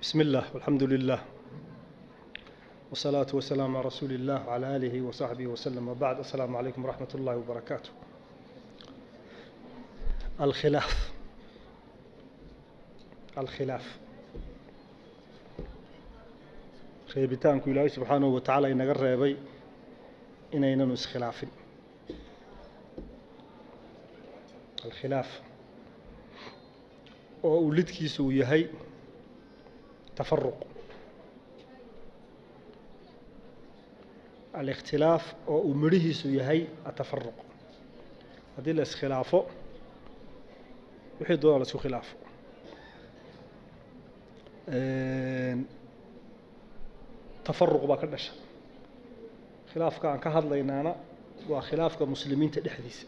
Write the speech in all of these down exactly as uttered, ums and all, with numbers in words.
بسم الله والحمد لله والصلاة والسلام على رسول الله وعلى آله وصحبه وسلم وبعد. السلام عليكم ورحمة الله وبركاته. الخلاف الخلاف reebitaanku Ilaahay subhanahu wa ta'ala inaga reebay inaynan iskhilaafin. الخلاف oo uu lidkiisu yahay تفرق. الاختلاف أو أمره سيهي التفرق. هذه الخلافه وحيد دور على سو خلاف. تفرق باكرش. خلاف كان كهذا لينانا وخلاف كمسلمين تدحديث.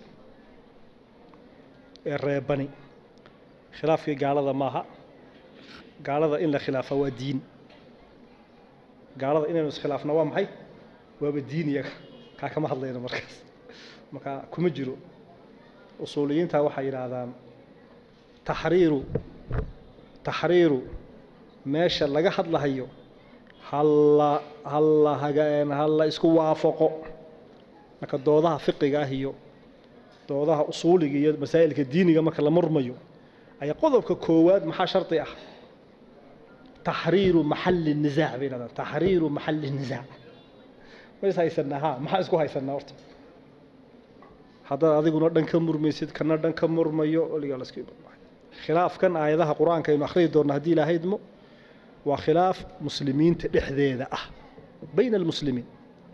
الرباني خلاف في قال هذا ماها. قال هذا إن الخلاف هو دين. قال هذا إن الخلاف نوام حي. وبالدين يك كما هذلين مركز مكا كمجرو أصوليين تا waxay yiraahdaan tahriiru tahriiru meesha laga hadlahayo halla halla hageen halla isku waafaqo marka doodaha fiqiga ah iyo doodaha usuuliga iyo masaa'ilka diiniga marka la murmayo ay qodobka koowaad maxaa sharti ah tahriiru maxall an-nizaa' bayna tahriiru maxall an-nizaa' ويس هيسناها ما اسكو هيسنا horta hada adiguna dhanka murmaysid kana dhanka murmayo waliga la iska baahay khilaafkan aayadaha quraanka inuu akhriyo doona hadii ilaahayadmo waa khilaaf muslimiinta dhexdeeda ah bayna almuslimiin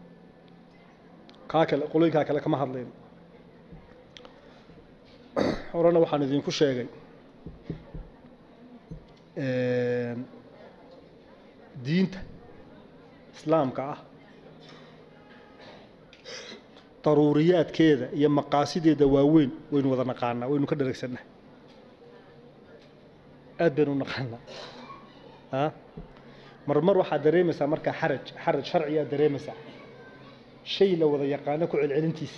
ka kale qoloyinka kale kama hadleen horana waxaan idin ku sheegay ee diinta islaamka ah ضروريات كذا هي مقاصد دواوين وين وضعنا قانا وين كدر ركسنا أدبنا نقانا ها مر مر واحد دريمسا مركا حرج حرج شرعي دريمسا شيء لو وضع يقانا كل علنتيس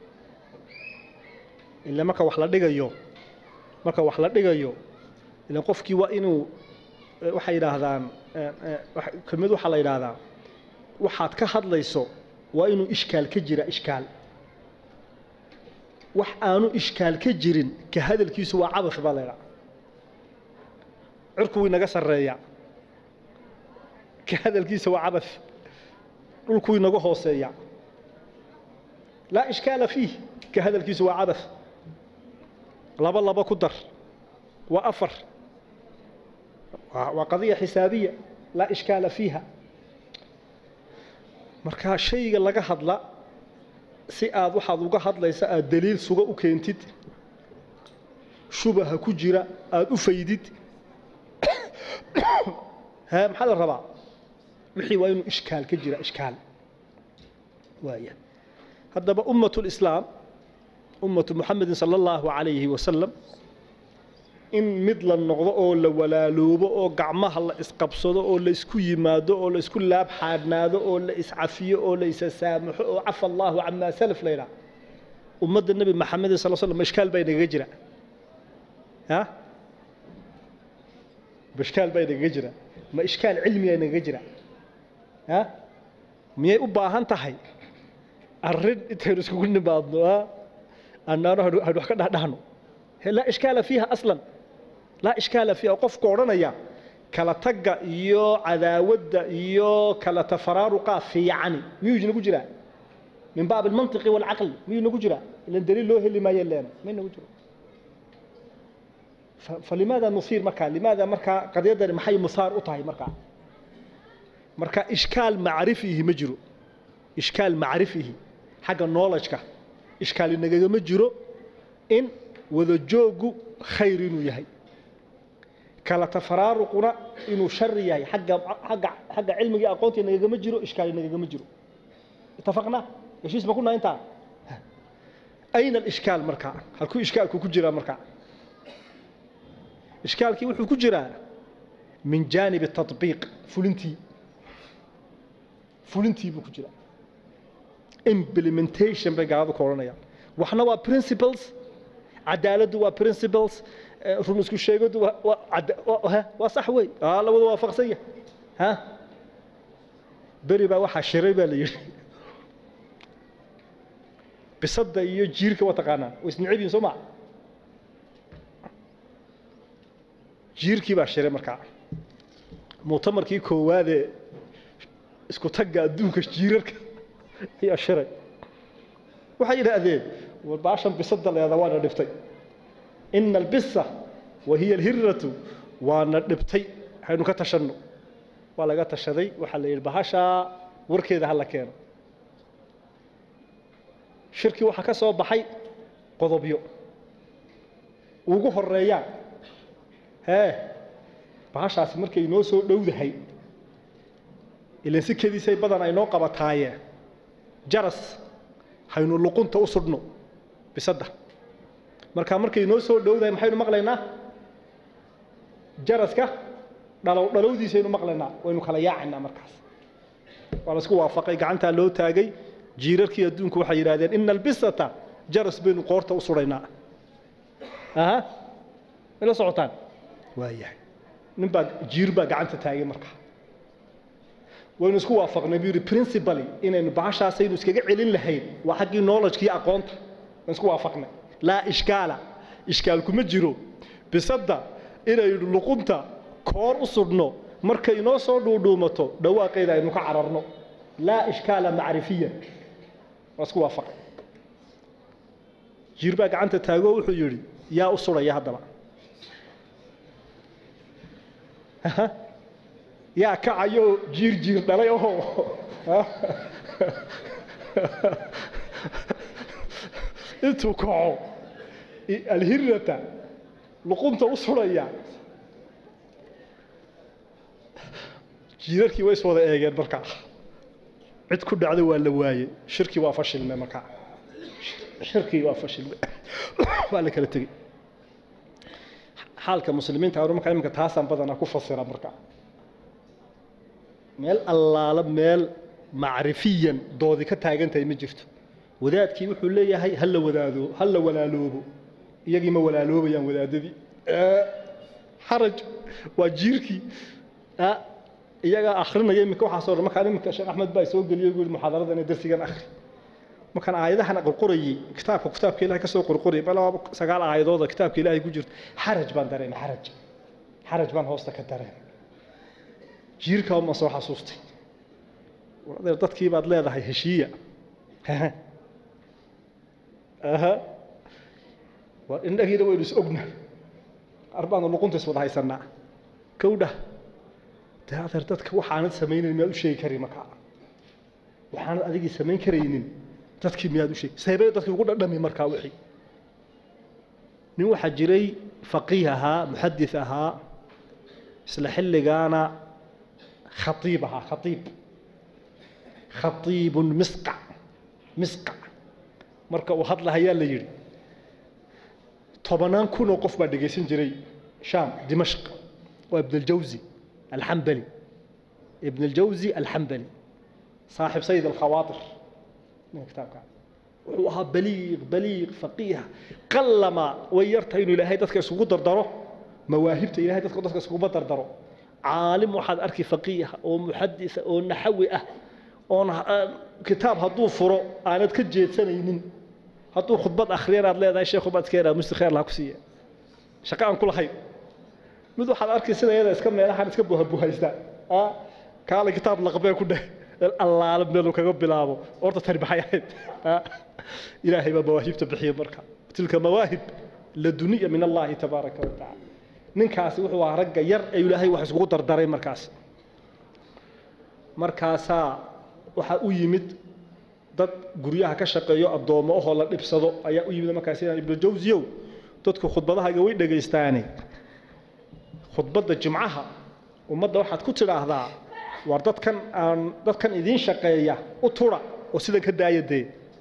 إلا ما كوحلا دقا يوم ما كوحلا دقا يوم إلا قفكي وإنه وحي هذان كمدو حلا إلى هذا وحد كهاد ليسو وإنه إشكال كجرا إشكال وحانو إشكال كجرين كهذا الكيس هو عبث بالغ عركو ينقص الرياء كهذا الكيس هو عبث عركو ينقص السياء لا إشكال فيه كهذا الكيس هو عبث لبا لبا قدر وأفر وقضية حسابية لا إشكال فيها marka shayga laga hadla si aad waxaad uga hadlaysa aad daliil suga u keentid shubaha ku jira aad u faydid ha maxaa la rabaa wixii waa inuu ishkaal ka jira ishkaal waaya hadaba ummatul islaam ummatu muhammad sallallahu alayhi wa sallam in mid la noqdo oo la walaaloobo oo gacmaha la isqabsado oo la isku yimaado oo la isku laab xaadnaado oo la iscafiyo oo la isasaamaxo oo afa Allahu amma salaf layla ummadda nabi maxamed sallallahu alayhi wasallam ishkaal bay naga jira ha ishkaal bay naga jira ma ishkaal cilmi ay naga jira ha miyay u baahan tahay arrin inta isku nimaadno annana hadu wax ka dhahdahno لا إشكال فيها أصلاً لا إشكال فيها وقف كورنيا كلا تجا يو عداود يو كلا تفرارق في يعني ميوجي نقولجرا من باب المنطق والعقل ميوجي نقولجرا اللي الدليل له اللي ما يلنا مين نقولجرا فلماذا نصير مكان لماذا مركا قد يقدر محي مسار أطهي مركا مركا إشكال معرفيه مجرو إشكال معرفيه حاجة knowledge كا إشكال النجاة مجرو إن وذا جوجو خير إنه يهي كلا تفرارقنا إنه شر يهي حق حق حق علمي أقوتي إنه يجمع جرو إشكال إنه يجمع جرو اتفقنا إيش اسمه قلنا أنت أين الإشكال مركع هل كل إشكال كل جرا مركع إشكال كي وحول كل جرا من جانب التطبيق فلنتي فلنتي بكل جرا implementation بقى هذا كورونا وحنا وا principles عدالة و principles run isku sheegadu waa waa sax way aa labada waafaqsan yahay ha bari baa waxa shiray baa la yiri bisada iyo jiirka waa taqaanaa way isnicibin soo ma jiirkii baa shiray markaa mu'tamarkii koowaad ee isku tagga adduunka jiirarka ayaa shiray waxay yiraahdeen warbaashan bisada leedahay waa dhiftay in albissa wa hiya alhirratu waana dhibtay haynu ka tashano waa laga tashaday waxa la yiri bahasha warkeeda hal la keeno shirki waxa ka soo baxay qodobyo ugu horeeyaan hee bahashaas markay inoo soo dhowdahay ilaa si kadiisay badan ay noo qabataaye jaras haynu luqunta u sudno bisada marka markay inoo soo dhowdahay maxaynu maqlaynaa jaraska dhalow dhalowdiisaynu maqlaynaa waynu kala yaacinaa markaas waa la isku waafaqay gacanta loo taagay jiirarkii adduunku waxay yiraahdeen in albisata jaras baynu qoorta u suraynaa aha ila socotaan waayahay ninba jiir baa gacanta taagay markaa waynu isku waafaqnay biri principally inaynu bahashaasaynu iskaga celin lahayn waa xaqii knowledge-kii aqoonta waan isku waafaqnay laa ishkaala ishkaal kuma jiro bisada inaynu luqunta koor u sudno markay inoo soo dhuudhuumato dhawaaqeeda aynu ka cararno laa ishkaala macrifiyan waan isku waafaqay jiir baa gacanta taago wuxuu yiri yaa u suraya haddaba yaa kacayo jiir jiir dhalay oo intuu kaco alhirrata luqunta u suraya jiirarkii way soo wada eegeen markaa cid ku dhacday waa la waayay shirki waa fashilmay markaa shirki waa fashilmay waa la kala tagay xaalka muslimiinta ay markaa imka taasan badana ku fasira markaa meel allaala meel macrifiyan doodi ka taagantahay ma jirto wadaadkii wuxuu leeyahay hal la wadaado hal la walaaloobo iyagii ma walaaloobayaan wadaadadii xaraj waa jiirkii iyaga akhrinaya imika waxa soo markaa imika Sheekh Axmed baa soo galiyay guul muxaadaradan darsigan akhri markaan aayadahan qorqorayay kitaabka kitaabka Ilaahay ka soo qorqorayay bal sagaal aayadood kitaabka Ilaahay ku jirto xaraj baan dareemay xaraj xaraj baan hoosta ka dareemay jiirka ma soo xasuustay wadaad dadkii baad leedahay heshiiya aha waa indhageeda way is ogna arbaan luqunta iswada haysanaa kowda taadar dadka waxaan sameeyay ma u sheegi karin marka waxaan adigi sameyn kareynin dadkii miyaad u sheeg saybay dadkii ugu dhadhamay marka wixii nin waxa jiray faqiih ahaa muhaddith ahaa isla xilligaana khatiib ahaa khatiib khatiib misqa misqa marka uu hadlahayaa la yiri tobanaan kun oo qof baa dhageysan jiray shaam dimashq waa ibn al-jawzi الحنبلي ابن الجوزي الحنبلي صاحب سيد الخواطر من كتاب كان وهو بليغ بليغ فقيه قلما ويرتين الى هيدتك اسكو دردرو مواهبته الى هيدتك ددك اسكو دردرو عالم واحد اركي فقيه او محدث او نحوي اه او كتاب هدو فرو aanad ka jeedsanaynin haduu khudbad akhriyay aad leedahay sheekhu baad keena mustakhair la ku siiya shaqa aan kula hay mid waxaad arkay sida iyada iska meelahan iska buuhaystaa ah kaala kitaab la qabay ku dheh allaala meel kaga bilaabo orta tarbiixay ahayd ilaahay baa mawaahibta bixiyo marka tilka mawaahib laduniya min allah tabaaraka wa ta'ala ninkaasi wuxuu ahaa rag yar ee ilaahay wax isku dardaray markaas markaasa waxa uu yimid dad guriyaha ka shaqeeyo adoomo oo la dhibsado ayaa u yimid markaas ibn jawziyow dadku khudbadaha way dhageystaanay khudbada jumcaha ummadda waxaad ku tiraahdaa war dadkan aan dadkan idin shaqeeya u tura oo sida ka daayadee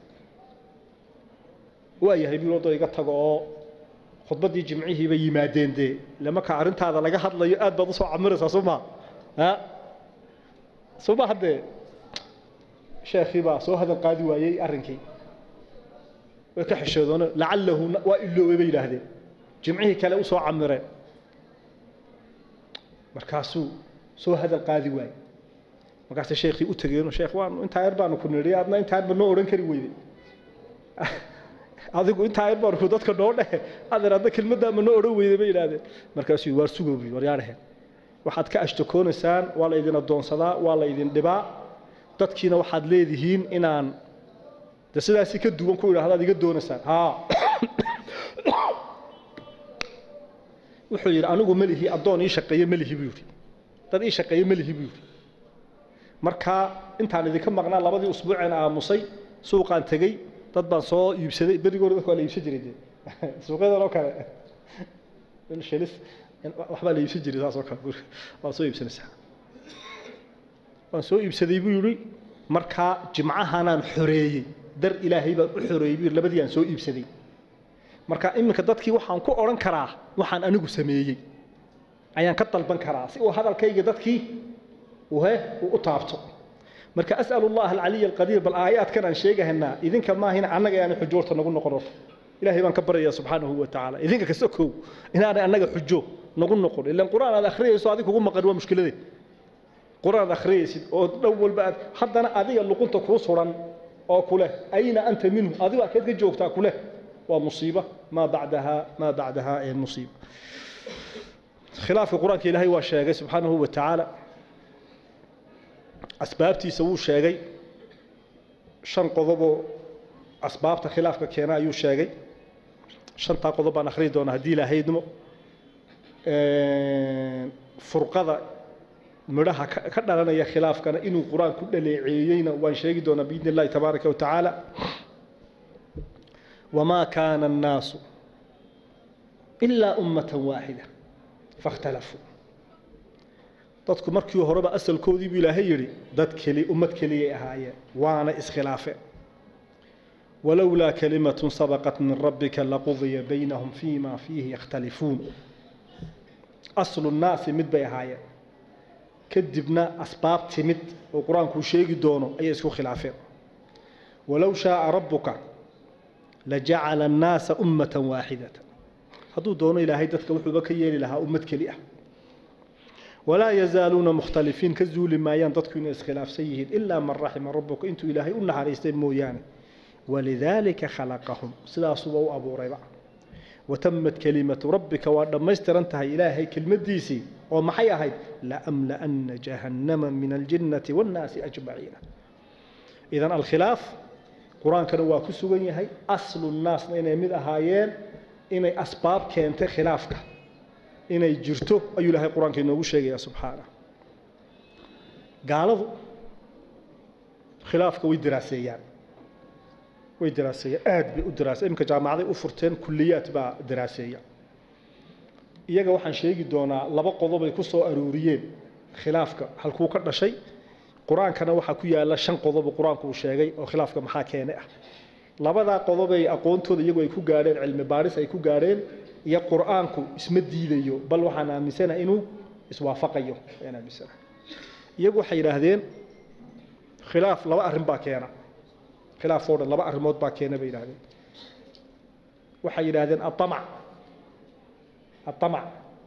waayahay bilowdo iga tago oo khudbadii jumcihii bay yimaadeen de lama ka arintaada laga hadlayo aad baad u soo camiraysaa Soomaa ha Soomaa hadde sheekhi baa soo hadal qaadi waayay arrinkii way ka xishoodona la'allahu wa illoobay bay yiraahdeen جمعيه كلا وسو عمرين markaasuu soo hadal qaadi waay markaas sheekhi u tageeno sheekh waan inta yar baan ku niri adna inta yar baan oran kari weeyday adigu inta yar baan ku dadka dhoo dhahe adeerada kelmadda ma oran weeyday bay yiraahdeen markaasuu waar sugoobi war yaarahe waxaad ka ashtakoonaysan waa la idin adoonsadaa waa la idin dhibaa dadkiina waxaad leedihiin inaan sidaasi ka duwan ku yiraahdo adiga doonaysaan ha wuxuu yiri anigu malihi adoon ii shaqeeyo malihi buu yiri dad ii shaqeeyo malihi buu yiri marka intaan idinka maqnaa labadii usbuuceen aamusay suuqan tagay dad baan soo iibsaday barigoor dadku waa la iibsan jiray suuqyada loo kale in shilis waxba la iibsan jiray taas oo kale waa soo iibsanaysaa waan soo iibsaday buu yiri marka jimcahanaan xoreeyay dar ilaahay baan u xoreeyay labadii aan soo iibsaday marka iminka dadkii waxaan ku oran karaa waxaan anigu sameeyay ayaan ka dalban karaa si uu hadalkayga dadkii uu he u taabto marka as'alullah al-ali al-qadir bal aayat kan aan sheegahna idinka ma hina anaga aan xujoorta nagu noqono ilaahay baan ka baraya subhanahu wa ta'ala idinka ka sokow inaan anaga xujo nagu noqon ilaa quraan aad akhriyayso adiga ugu maqan waa mushkilada quraan akhriyaysid oo dhow walba haddana adiga luqunta ku suran oo kule ayna anta minhu adiga aad ka joogtaa kule ومصيبة ما بعدها ما بعدها المصيبة خلاف القرآن كي إلهي وشاقي سبحانه وتعالى أسبابتي سووا شاقي شن قضبوا أسبابت خلاف كينا يو شاقي شن تقضبوا نخري دون هدي لهي دمو فرقضة مراها كنا لنا يا خلاف كان إنه القرآن كل اللي عيينا وان شاقي دون بإذن الله تبارك وتعالى وما كان الناس إلا أمة واحدة فاختلفوا dadku markii horeba asalkoodii bi ilaahay yiri dad kali ummad kaliye ahaaye waana iskhilaafe walawla kalimatun sabaqat min rabbika laqudiya baynahum fima fihi yakhtalifun aslu an-nas mid bay ahaaye kadibna asbaab timid oo quraanku sheegi doono ay isku khilaafeen walaw shaa rabbuka لجعل الناس أمة واحدة هذو دون إلى هيدا تكوحوا بكير لها أمة كليئة ولا يزالون مختلفين كزول ما ينتظكون إسخلاف سيئين إلا من رحم ربك أنتو إلهي أنها على مويان ولذلك خلقهم سلاسوا أبو ريبع وتمت كلمة ربك ولما استرنتها إلهي كلمة ديسي ومحيا هيد لأملأن جهنم من الجنة والناس أجمعين إذن الخلاف القرآن كان هو كسوغن يحيى أصل الناس إنay mid ahaayeen inay asbaab keentay khilaafka inay jirto ayuu Ilaahay quraanka inoogu sheegaya subhanahu gaaladu khilaafka way diraaseeyaan way diraaseeyaan aad bay u diraasay imka jaamacaday u furteen kulliyaad baa diraaseeya iyaga waxaan sheegi doonaa laba qodob ay ku soo aruuriyeen khilaafka halkuu ka dhashay قرآن كان وحى كويا لا شن قضب القرآن كو شاقي أو خلاف كم حكينا لبدا قضب أقون تود يجوا يكو جارين علم بارس يكو جارين يا قرآن كو اسم الدين يو بل وحنا مسنا إنه اسوافق يو أنا مسنا يجوا حير هذين خلاف لبا أرم باكينا خلاف فور لبا أرمود باكينا بين هذين وحير هذين الطمع الطمع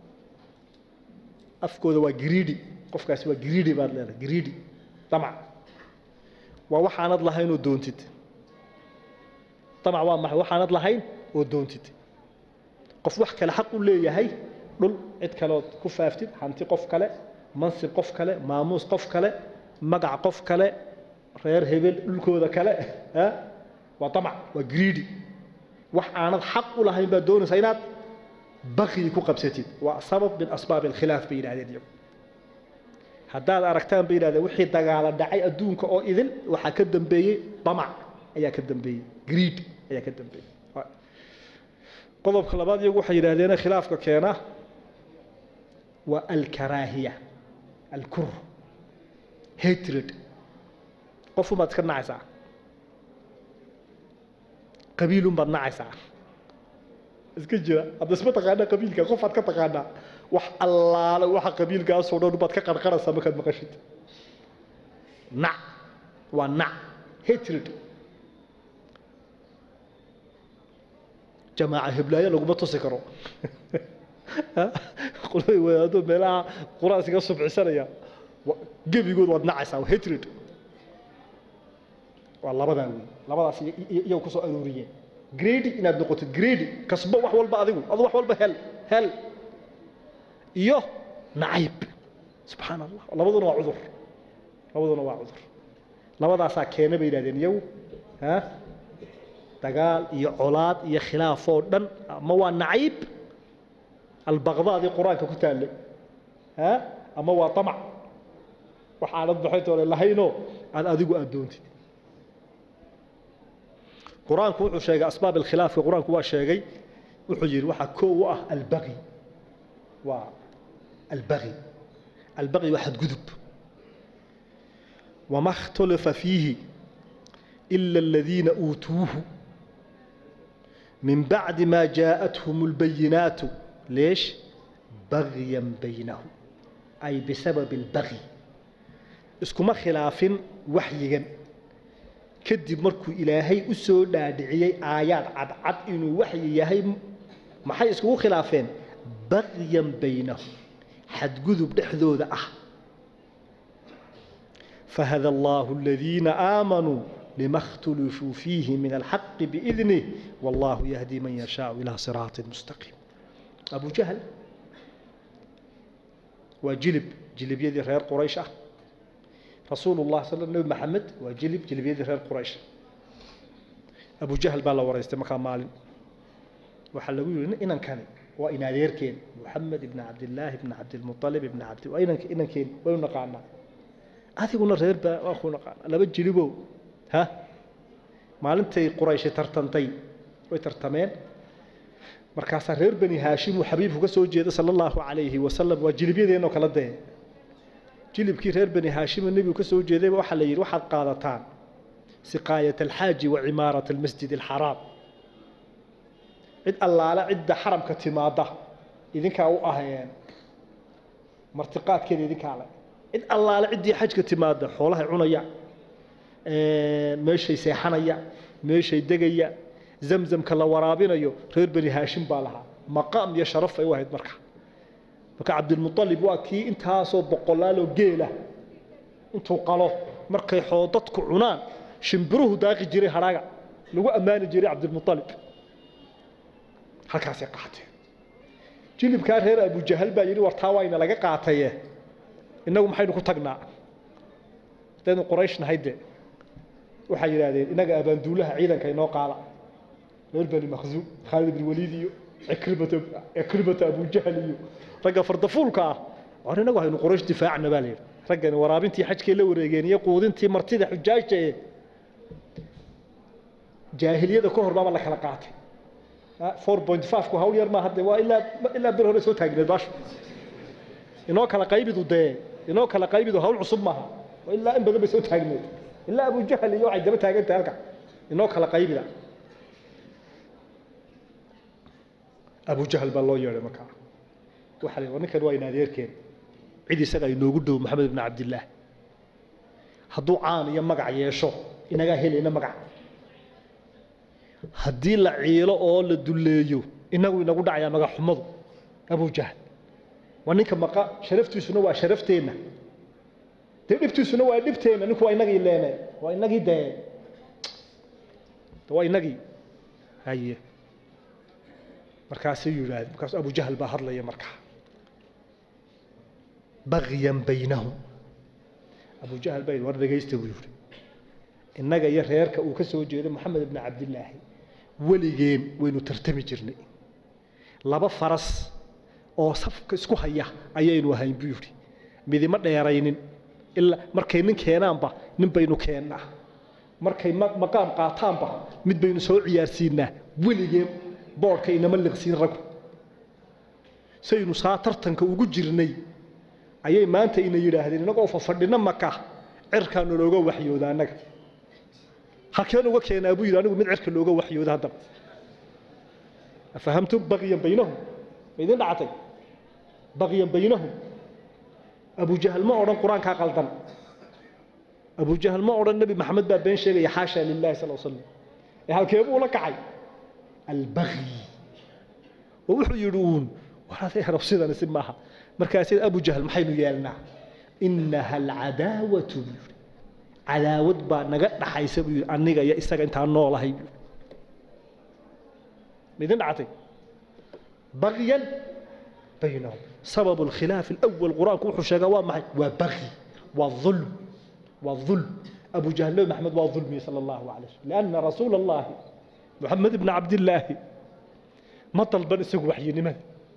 أفكو ذو جريدي قف كاسوا جريدي بعد لا جريدي طمع ووحانت لهين ودونتت طمع وما وحانت لهين ودونتت قف وحكى لحق ليه هي دول عد كلاد كفافتد حنتي قف كله منصب قف كله ماموس قف كله مقع قف كله reer hebel dhulkooda kale ha waa tamac waa greedy wax aanad xaq u lahayn ba doonaysa inaad baqi ku qabsatid waa sabab min asbaab al-khilaf bayna hadiyyo haddaad aragtaan bayna wixii dagaala dhacay adduunka oo idil waxa ka dambeeyay tamac ayaa ka dambeeyay greed ayaa ka dambeeyay qodobka labaad iyagu waxay yiraahdeen khilaafka keena waa al-karahiya al-kur hatred قفوا ما تكن نعسا قبيل ما نعسا اسكجرا هذا اسمه تقانا قبيل كا قف ادك تقانا wax allaala waxa qabiilka soo dhow bad ka qarqaraysa markaad maqashid na wa na hatred جماعة هبلاية لو ما تسكروا قولوا وهذا ملا قرآن سيقصب عسرية قب يقول ودنا عسى وهترد والله بدأ لا بدأ سي يوكسو أنورية جريدي إن أبدو قلت جريدي كسبه وحول بعضهم هذا وحول بهل هل إيوه نعيب سبحان الله والله بدو نوع عذر لا بدو نوع عذر لا بدأ ساكينه بينادين يو ها دجال يعولاد يخلاف فودن ما هو نعيب البغضاء دي قرآن كتالي ها أما هو طمع وحالات بحيث ولا هينو أنا أديكو أدونتي قرآن كوحو شيء أسباب الخلاف في قرآن كوحو شيء وحجر وحا كوه البغي والبغي البغي واحد قذب وما اختلف فيه إلا الذين أوتوه من بعد ما جاءتهم البينات ليش؟ بغيا بينهم أي بسبب البغي اسكما خلاف وحيا كدب مركو إلهي أسو دادعي آيات عد عد إنو وحي يهي محي اسكو خلافين بغيا بينهم حد قذب نحذو ذا أح فهذا الله الذين آمنوا لما اختلفوا فيه من الحق بإذنه والله يهدي من يشاء إلى صراط مستقيم أبو جهل وجلب جلب يدي غير قريش رسول الله صلى الله عليه وسلم محمد وجلب جلب يدي غير قريش أبو جهل بالله ورئيسته مكان مال وحلقوا له إن كان وإن غير كين محمد بن عبد الله بن عبد المطلب بن عبد وإن إن كين وين قعنا هذه قلنا غير أخونا قعنا لا بتجلبوا ها maalintii quraysh tartantay way tartameen markaas reer bani haashim oo xabiibku ka soo jeeday sallallahu alayhi wa sallam waa jilibiyadeen oo kala day jilibkii reer bani haashim nabigu ka soo jeeday waxa la yiri waxaad qaadataan siqaayat alhaaji wa imaarat almasjid alharam cid allaala cid haramka timaada idinka u ahayeen martiqaadkeeda idinka ale cid allaala cid xajka timaada xoolaha cunaya meeshay seexanaya meeshay degaya zamzamka la waraabinayo reer bani haashim baa lahaa maqaam iyo sharaf ay wahayd marka marka abdul muttalib waa kii intaasoo boqolaalo geela intuu qalo markay xoodadku cunaan shimbiruhu daaqi jiray haraga lagu amaani jiray abdul muttalib halkaas ay qaatay jilibka reer abu jahal baa yiri wartaa waa in laga qaatay inagu maxaynu ku tagnaa dadna qurayshna hayde waxay yiraahdeen inaga abaanduulaha ciidanka inoo qaala reer bani makhzuum khalid ibn walid iyo ikribata ikribata abu jahl iyo raga fardafuulka ah inagu haynu quraysh difaacna baa leeyahay raggan waraabintii xajkii la wareegeen iyo quudintii martida xujaajta ee jaahiliyada ka hor baa la kala qaatay four point five ku hawl yar ma hadda waa ila ila bir hore soo taagneed baash inoo kala qaybidu dee inoo kala qaybidu hawl cusub maaha ila in badan bay soo taagneed إلا أبو جهل يوعد دم تاجر تالك إنه كلا قيبلا أبو جهل بالله يرى مكان وحلي ونكر وين نادير كين عيد سجى ينوجده محمد بن عبد الله هدو عان يمقع يشوف إنه جاهل إنه مقع هدي العيلة أول الدليو إنه ينقول دعيا مقع حمض أبو جهل ونك مقع شرفت شنو شرفتينا دبتو سنو waa dibteena ninku waa inagii leenay waa inagii day waa inagii haye markaas ayuu yiraahday markaas Abu Jahl baa hadlaya markaa baghyan baynahum Abu Jahl bay war dhageysta buu yiri inaga iyo reerka uu ka soo jeedo Maxamed ibn Abdullah waligeen waynu tartami jirnay laba faras oo safka isku haya ayaynu ahayn buu yiri midima dheeraynin إلا مركي نين كينان با نين بينو كينا مركي مقام قاطان با مid baynu soo ciyaarsiina wiligeem boorka inama liqsiin rag saynu saatartanka ugu jirnay ayay maanta inay yiraahdeen inaga oo fafadhina maka cirka looga waxyooda anaga halkeen uga keenaa buu yiraahdo mid cirka looga waxyooda hadda fahamtum baqiyan baynahum idin dhacatay baqiyan baynahum أبو جهل ما أوران قرآن كقلدن أبو جهل ما أوران النبي محمد بن شيخ يحاشى لله صلى الله عليه وسلم هل كيف ولا كعي البغي ووحو يدون وهذا يهرب سيدا نسماها مركاسيد أبو جهل محينو يالنا إنها العداوة عداوة با نقد حيسب أنيقا يا إستاق انت عنو الله يبيو ماذا عطي بغيا بينهم سبب الخلاف الأول قرآن كوحو شاقوا معي وبغي والظلم والظلم أبو جهل محمد والظلم صلى الله عليه وسلم لأن رسول الله محمد بن عبد الله ما طلب نسوق وحي لمن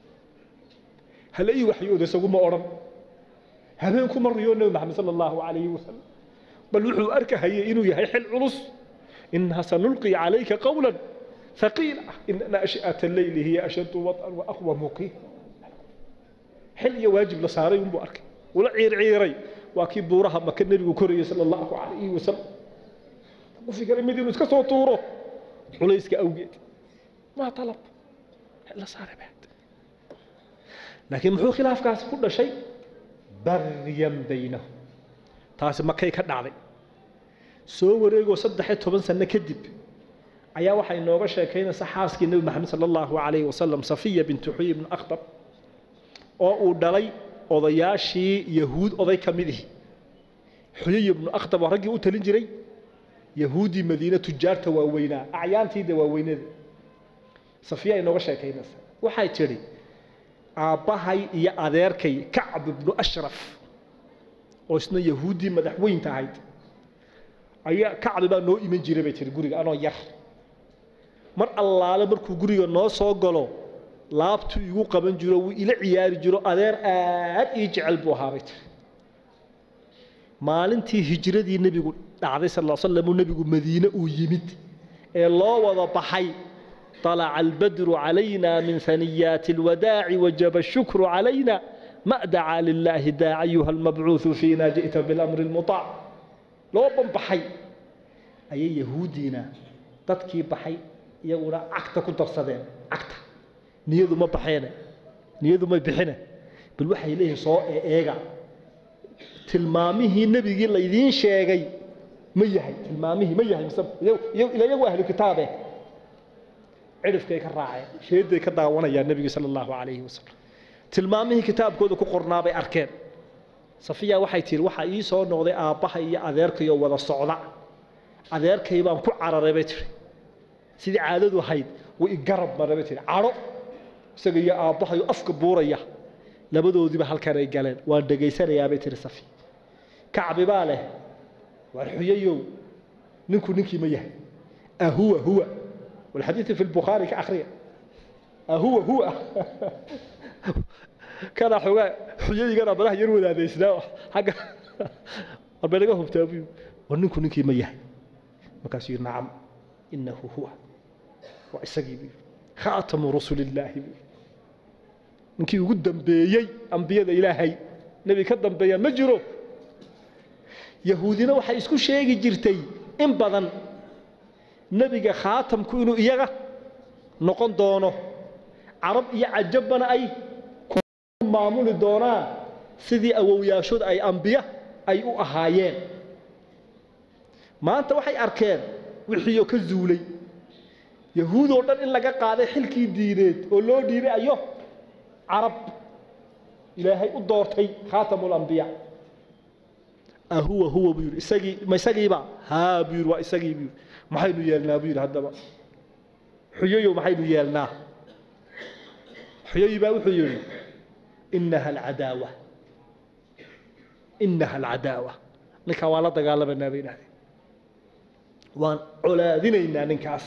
هل أي وحي يؤذى سوق ما أرم هل ينكم مريون محمد صلى الله عليه وسلم بل وحو أركه هي إنو يحل علص إنها سنلقي عليك قولا ثقيلا إن ناشئة الليل هي أشد وطئا وأقوى موقيت حل يواجب لصاري ومبارك ولا عير عيري واكيد بورها ما كان النبي كوري صلى الله عليه وسلم وفي كلام مدينه اسكسو طوره وليسك اوجيت ما طلب الا صار بعد لكن محو خلاف كاس كل شيء بغيا بينهم تاس ما كاي كدعدي سو wareego saddex iyo toban sano kadib ayaa waxa inooga sheekaynaysa xaaskii nabi maxamed sallallahu alayhi wasallam safiya bint huyay ibn akhtab oo uu dhalay odayaashii yahuud oday kamidii huyay ibn akhtab ragii u talin jiray yahuudi madiina tujaarta waaweyna acyaantiida waaweynada safiya inooga sheekaynaysa waxay tiri aabahay iyo adeerkay kacb ibn ashraf oo isna yahuudi madaxweynta ahayd ayaa kacb baa noo iman jiray bay tiri guriga anoo yar mar allaale markuu guriga noo soo galo laabtu igu qaban jiro uu ila ciyaari jiro adeer aad ii jecel buu ahaa bay tiri maalintii hijradii nabigu dhacday sallallahu alayhi wasallam nabigu madiina uu yimid ee loo wada baxay طلع البدر علينا من ثنيات الوداع وجب الشكر علينا ما دعا لله داع أيها المبعوث فينا جئت بالأمر المطاع لو بحي أي يهودينا تتكي بحي يقول عكتا كنت تصدين عكتا نيذو ما بحينا نيذو ما بحينا بالوحي إليه صوء إيغا تلمامه النبي قال يدين شيغي ميهي تلمامه ميهي إلى يو أهل كتابه عرف كي كراعي شهد كدا وانا يا النبي صلى الله عليه وسلم تلمامه كتاب كود ku qornaa bay arkeen safiya waxay tir waxa ii soo noqday aabahay iyo adeerkay oo wada socda adeerkay baan ku cararay bay tir sidii caadadu ahayd way garab maray bay tir caro isaga iyo aabahay afka buuraya labadoodiba halkan ay galeen waan dhageysanayaa bay tir safi kacbi baa leh war xuyayo ninku ninkii ma yahay ahuwa huwa والحديث في البخاري كأخرية هو هو كان حوا حجي كان بره يروي هذا الإسلام حاجة أربعة تابيو ونكو نكي مياه مكاسير نعم إنه هو وإسقي خاتم رسول الله نكي قدام بيي أنبياء إلهي نبي قدام بيي مجرو يهودنا وحيسكو شيء جرتي إن بدن نبيك خاتم كونوا إياه نقول دونه عرب يعجبنا أي معمول دونا سيدي أو ياشود أي أنبياء أي أهايين ما أنت وحي أركان وحيو كزولي يهود أردن إلا قاعدة حلكي دينيت ولو ديني أيوه عرب إلهي الدورتي خاتم الأنبياء أهو هو بيور إساقي ما إساقي با ها بيور وإساقي بيور محينو يالنا بيور هذا با حيو محينو يالنا حيو با وحيو إنها العداوة إنها العداوة لك والا دغالب النبي نادي وان عولادينينا ننكاس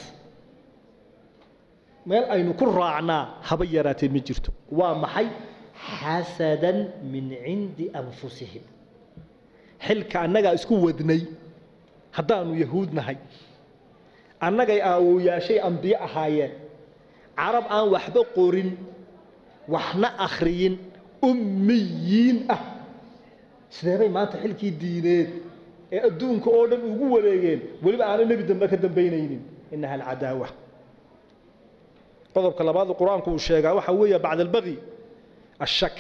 مeel aynu ku raacnaa haba yaraatay ma jirto waa maxay hasadan min indi anfusihim xilka annaga isku wadnay hadaanu yahuudnahay annagay aawoyaashay anbiya ahaayeen arab aan waxba qorin waxna akhriyin ummiyiin ah sideebay maanta xilkii diineed ee adduunka oo dhan ugu wareegeen waliba aan nabi dambe ka dambeynaynin innaha alcadaawa قضب كلامات القرآن كل شيء وحوية بعد البغي الشك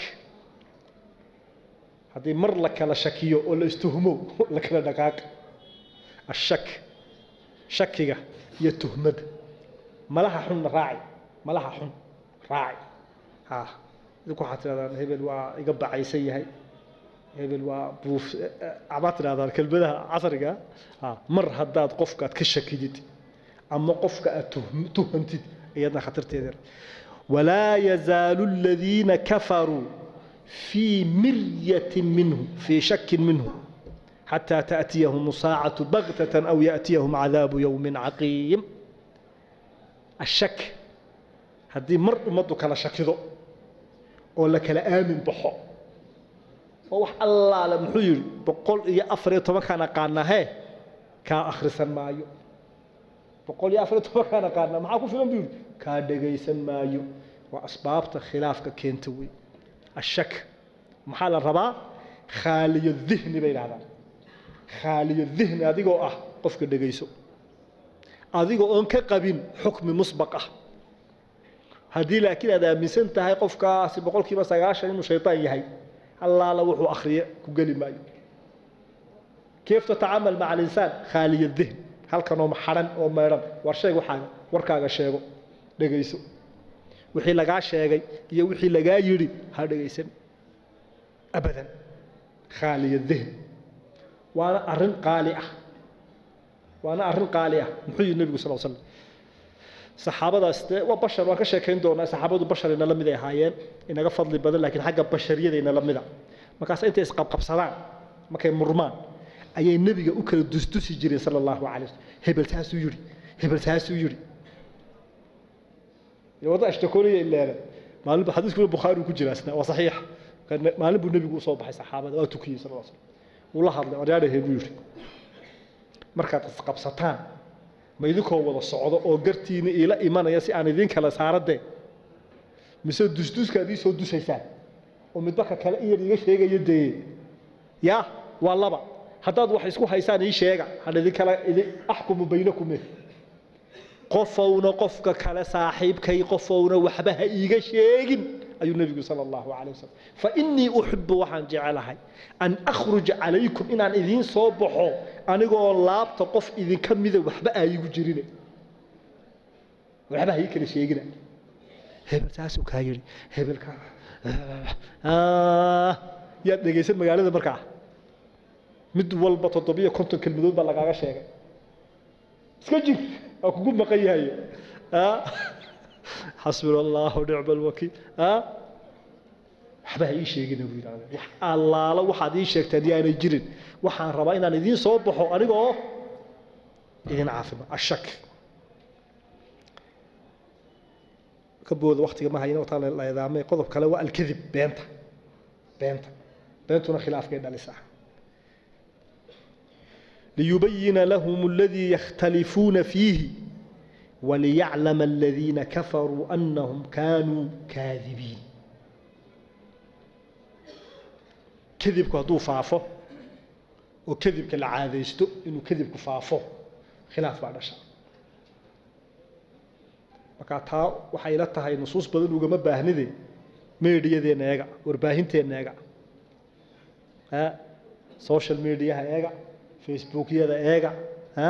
هذه مر لك على شكيه ولا استهموا لك على دقاق الشك شكيه يتهمد ما لها حن راعي ما لها حن راعي ها idinku waxaad tirahdaan hebel waa iga bacaysan yahay hebel waa buuf abaad tirahdaan kelmadaha casriga ha mar haddaad qofkaad ka shakidid ama qofka aad tuhantid iyadna khatarteeda walaa yazaalu alladhiina kafaruu في مرية منه في شك منه حتى تأتيهم الساعة بغتة أو يأتيهم عذاب يوم عقيم الشك هذه مر أمدك على شكله ولا كلا آمن بحو ووح الله لم حير بقول يا أفريت ما كان قارنا هي كآخر سن مايو بقول يا أفريت ما كان قارنا معكم في المبير كادجي سن مايو وأسباب خلافك كنتوي الشك محل الربا خالي الذهن بين هذا خالي الذهن أديكو أه قفك دقيسو أديكو أنك قبين حكم مسبقة هذه لكن هذا من سنة هاي قفك سبقول كيما سيغاشا إنه شيطان يهي الله لوحو أخرية كقلي مايو كيف تتعامل مع الإنسان خالي الذهن هل كانوا محرن أو ميرن ورشيغو حاجة وركاغا شيغو دقيسو وحي لغا شيغاي iyo wixii laga yiri ha dhageysan abadan khali الذهن وانا arrin qaali ah وانا arrin qaali ah muxuu nabiga sallallahu alayhi wasallam saxaabadaas waa bashar waa ka sheekeyn doonaa saxaabadu basharina la mid ay haayeen inaga fadli badan laakiin xagga bashariyadina la mid ah markaas inta isqab qabsadaan markay murmaan ayay nabiga u kala dusdusi jireen sallallahu alayhi wasallam hebel taas uu yiri hebel taas uu yiri يوضع اشتكولي إلا مالن بحديث كل البخاري وكجرا أسنا وصحيح كان مالن بالنبي يقول صوب حي صحابة أو تكيه صلى الله عليه وسلم والله هذا رجاله هيبير مركات قبصتان ما يذكر ولا الصعود أو قرتين إلى إيمان ياسي أنا ذين كلا سارد ده مثل دوس دوس كذي سود دوس يسان ومتبقى كلا إيه اللي يشيء يدي يا والله بقى حتى واحد يسكو حيسان يشيء هذا ذي كلا أحكم بينكم قفونا قفك كلا صاحب كي قفونا وحبها إيجا شيء أي النبي صلى الله عليه وسلم فإني أحب وحن جعلها أن أخرج عليكم إن أن إذين صبحوا أنا أقول لا تقف إذين كم ذا وحبها إيجا جرينا وحبها إيجا شيء جنا هبل تاسو كايري هبل كا آه يا دقيسة مقالة مركع مد والبطة طبيعة كنت كلمة بلغة شيء سكجي أكو قم قيها ها حسبنا الله ونعم الوكيل ها حبها إيش يجينا ويلا الله لو واحد إيش يكتدي أنا جرين وحن ربعنا ندين صوبحوا أنا جو إذن عافمة الشك كبود وقت ما هينا وطالع لا إذا ما يقضب كلام الكذب بينته بينته بينتنا خلاف كذا لسه ليبين لهم الذي يختلفون فيه وليعلم الذين كفروا أنهم كانوا كاذبين كذب كهدو فافو وكذب كالعادة يستو إنه كذب كفافو خلاف بعد الشر مكاتها وحيلتها هي نصوص بدل وجمع باهندي ميديا ذي ناجع ورباهين تي ناجع ها سوشيال ميديا هاجع فيسبوك يدا ايغا ها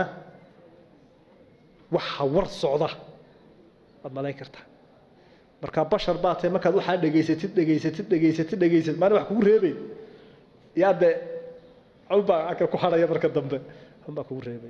waxa war socda ad malaa'ikta marka bashar baatay marka waxa dhageysatid dhageysatid dhageysatid dhageysatid ma wax kugu reebay yaade alba akal ku xaraya marka dambe hamba kugu reebay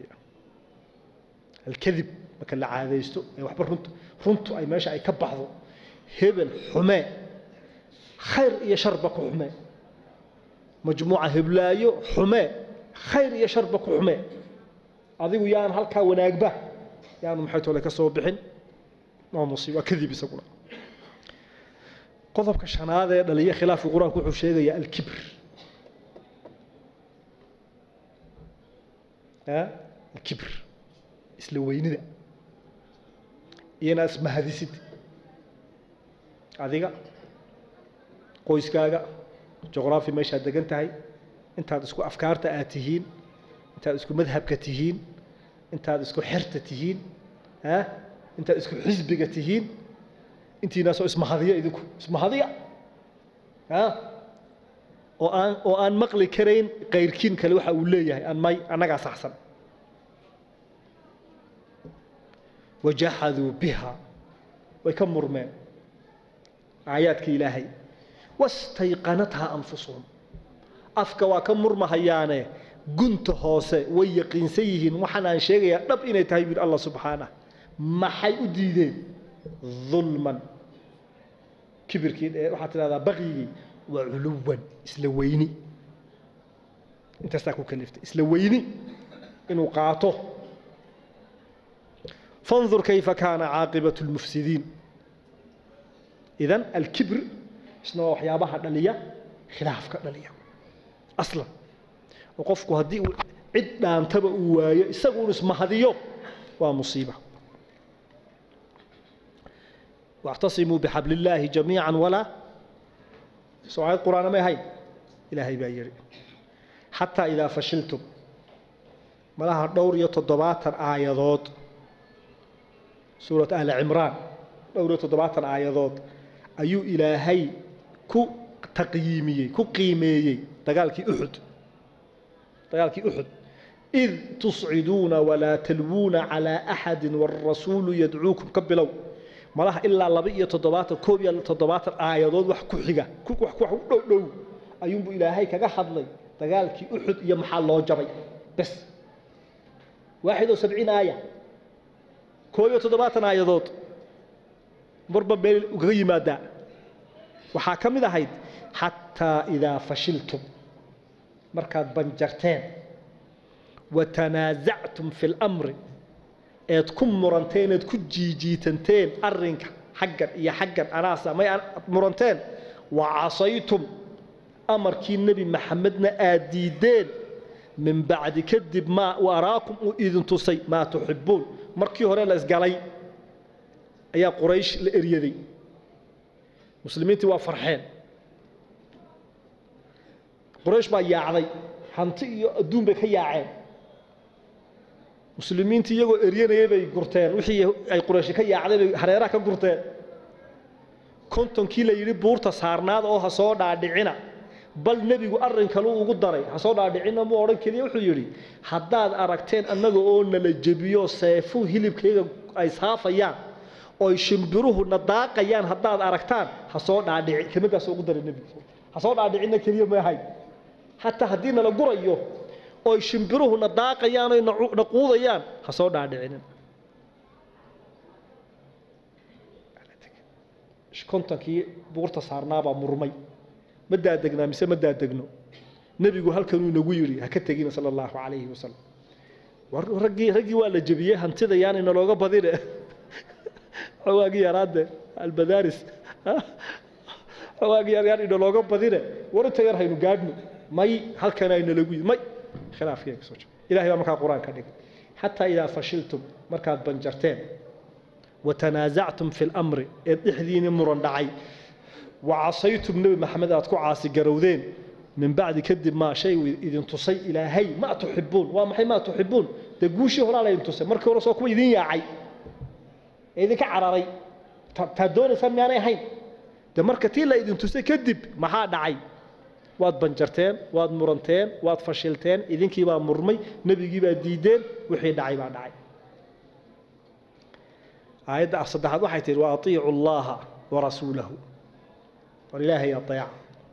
الكذب marka la caadeysto ee waxba runta runtu ay meesha ay ka baxdo hebel xume khayr iyo sharba ku xume majmuuca heblaayo xume خير يا شربك وحماه أذيو يان هالكا وناقبه يان محيط ولا كسو بحن ما مصيبة كذب يسقون قضب كشان هذا اللي هي خلاف القرآن كل شيء يا الكبر ها الكبر إسلوين ذا يناس ما هذه ست هذيك قويس كاجا جغرافي ما يشهد دقنتهاي أنت هذا اسكو أفكار تأتيهين أنت هذا اسكو مذهب كتيهين أنت هذا اسكو حرت تيهين ها أنت هذا اسكو حزب كتيهين أنت ناس اسمها هذية إذكو اسمها هذية ها وأن وأن مقلي كرين غير كين كلوحة وليه أن ماي أنا قاس أحسن وجحدوا بها ويكمر ما آياتك إلهي واستيقنتها أنفسهم أفكا وكم مرمهيانه قنت هوسه ويقين سيهن وحنا شيء رب إني تهيبر الله سبحانه ما حي أديده ظلما كبر كده وحتى هذا بغي وعلوا إسلويني أنت استاكو كلفت إسلويني إنه قاطه فانظر كيف كان عاقبة المفسدين إذن الكبر شنو وحيابها دليا خلاف كدليا أصلا وقفكو هدي عدنا انتبه وايه اسقوا اسمه هديو ومصيبه واعتصموا بحبل الله جميعا ولا سؤال القرآن ما هي إلهي بايري حتى إذا فشلتم ملاها دور يتضبات آيات سورة آل عمران دور يتضبات آيات أيو إلهي كو تقييمي كو قيمي تقالك أحد تقالك أحد إذ تصعدون ولا تلوون على أحد والرسول يدعوكم قبلوا ملاها إلا لبئية تضبات كوبيا تضبات آيات وحكو حقا كوك وحكو حقو دو أيوم بو إلهي كاقا حضلي تقالك أحد يمحى الله جمي بس واحد وسبعين آية كوبيا تضبات آيات مربا بين وغي مادا وحاكم إذا هيد حتى إذا فشلتم مركات بنجرتين وتنازعتم في الأمر إتكم مرنتين إتكم جيجيتنتين أرنك حقا يا حقا أناسا ما مرنتين وعصيتم أمر كي النبي محمدنا آديدين من بعد كذب ما وأراكم إذن تصي ما تحبون مركي هوري لأسقالي أيا قريش الإريدي مسلمين توا فرحين قريش با ياعدي hanti iyo adduun bay ka yaaceen muslimiinta iyagoo eryanayay bay gurteen wixii ay quraysh ka yaacday bay hareeraha ka gurteen kontonkii la yiri buurta saarnaada oo ha soo dhaadhicina bal nabigu arrin kale ugu daray ha soo dhaadhicina ma oran kaliya wuxuu yiri haddaad aragteen annaga oo nala jabiyo seefu hilibkayga ay saafayaan oo shimbiruhu nadaaqayaan haddaad aragtaan ha soo dhaadhici kamadaas ugu daray nabigu ha soo dhaadhicina kaliya ma ahay حتى هدينا لقريه أو يشمبروه نضاقة يعني نقوض يعني حصود عادين. إيش كنت كي بورت صارنا بمرمي مدة دقنا مسا مدة دقنا نبي يقول هل كانوا نقولي هكتجينا صلى الله عليه وسلم ورجي رجي ولا جبيه هنتذا يعني نلقى بديره هواجي يراد البدارس هواجي يعني نلقى بديره ورتغير هاي نقادنا ماي هل كان أين لقوي ماي خلاف فيك سوتش إلهي ما مكان القرآن كذلك حتى إذا فشلتم مركات بنجرتين وتنازعتم في الأمر إحدين مرندعي وعصيتم نبي محمد أتكو عاصي جرودين من بعد كذب ما شيء إذا تصي إلهي ما تحبون وما ما تحبون تقوشي هلا لا ينتصي مركو رسوكم إذن يا عي إذا كعرري تدون سمي أنا هين ده مركتين لا إذن تصي كذب ما حد عي واد بنجرتين واد مرنتين واد فشلتين إذن كيبا مرمي نبي كيبا ديدين وحي دعي بعد دعي آيات أصدق هذا حيث وأطيعوا الله ورسوله ولله يطيع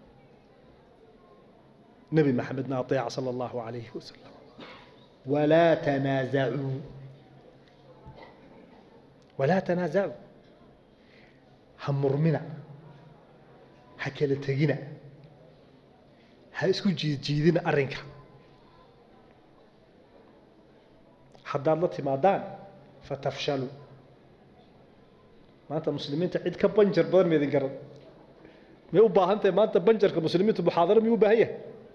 نبي محمدنا أطيع صلى الله عليه وسلم ولا تنازعوا ولا تنازعوا هم مرمنا حكالتجينا هايسكو جيد جيدين أرنكا حدار الله تمادان فتفشلوا ما أنت مسلمين تعيد كبنجر بدل ما يذكر ما هو باهنت ما أنت بنجر كمسلمين تبحاضر ما هو باهية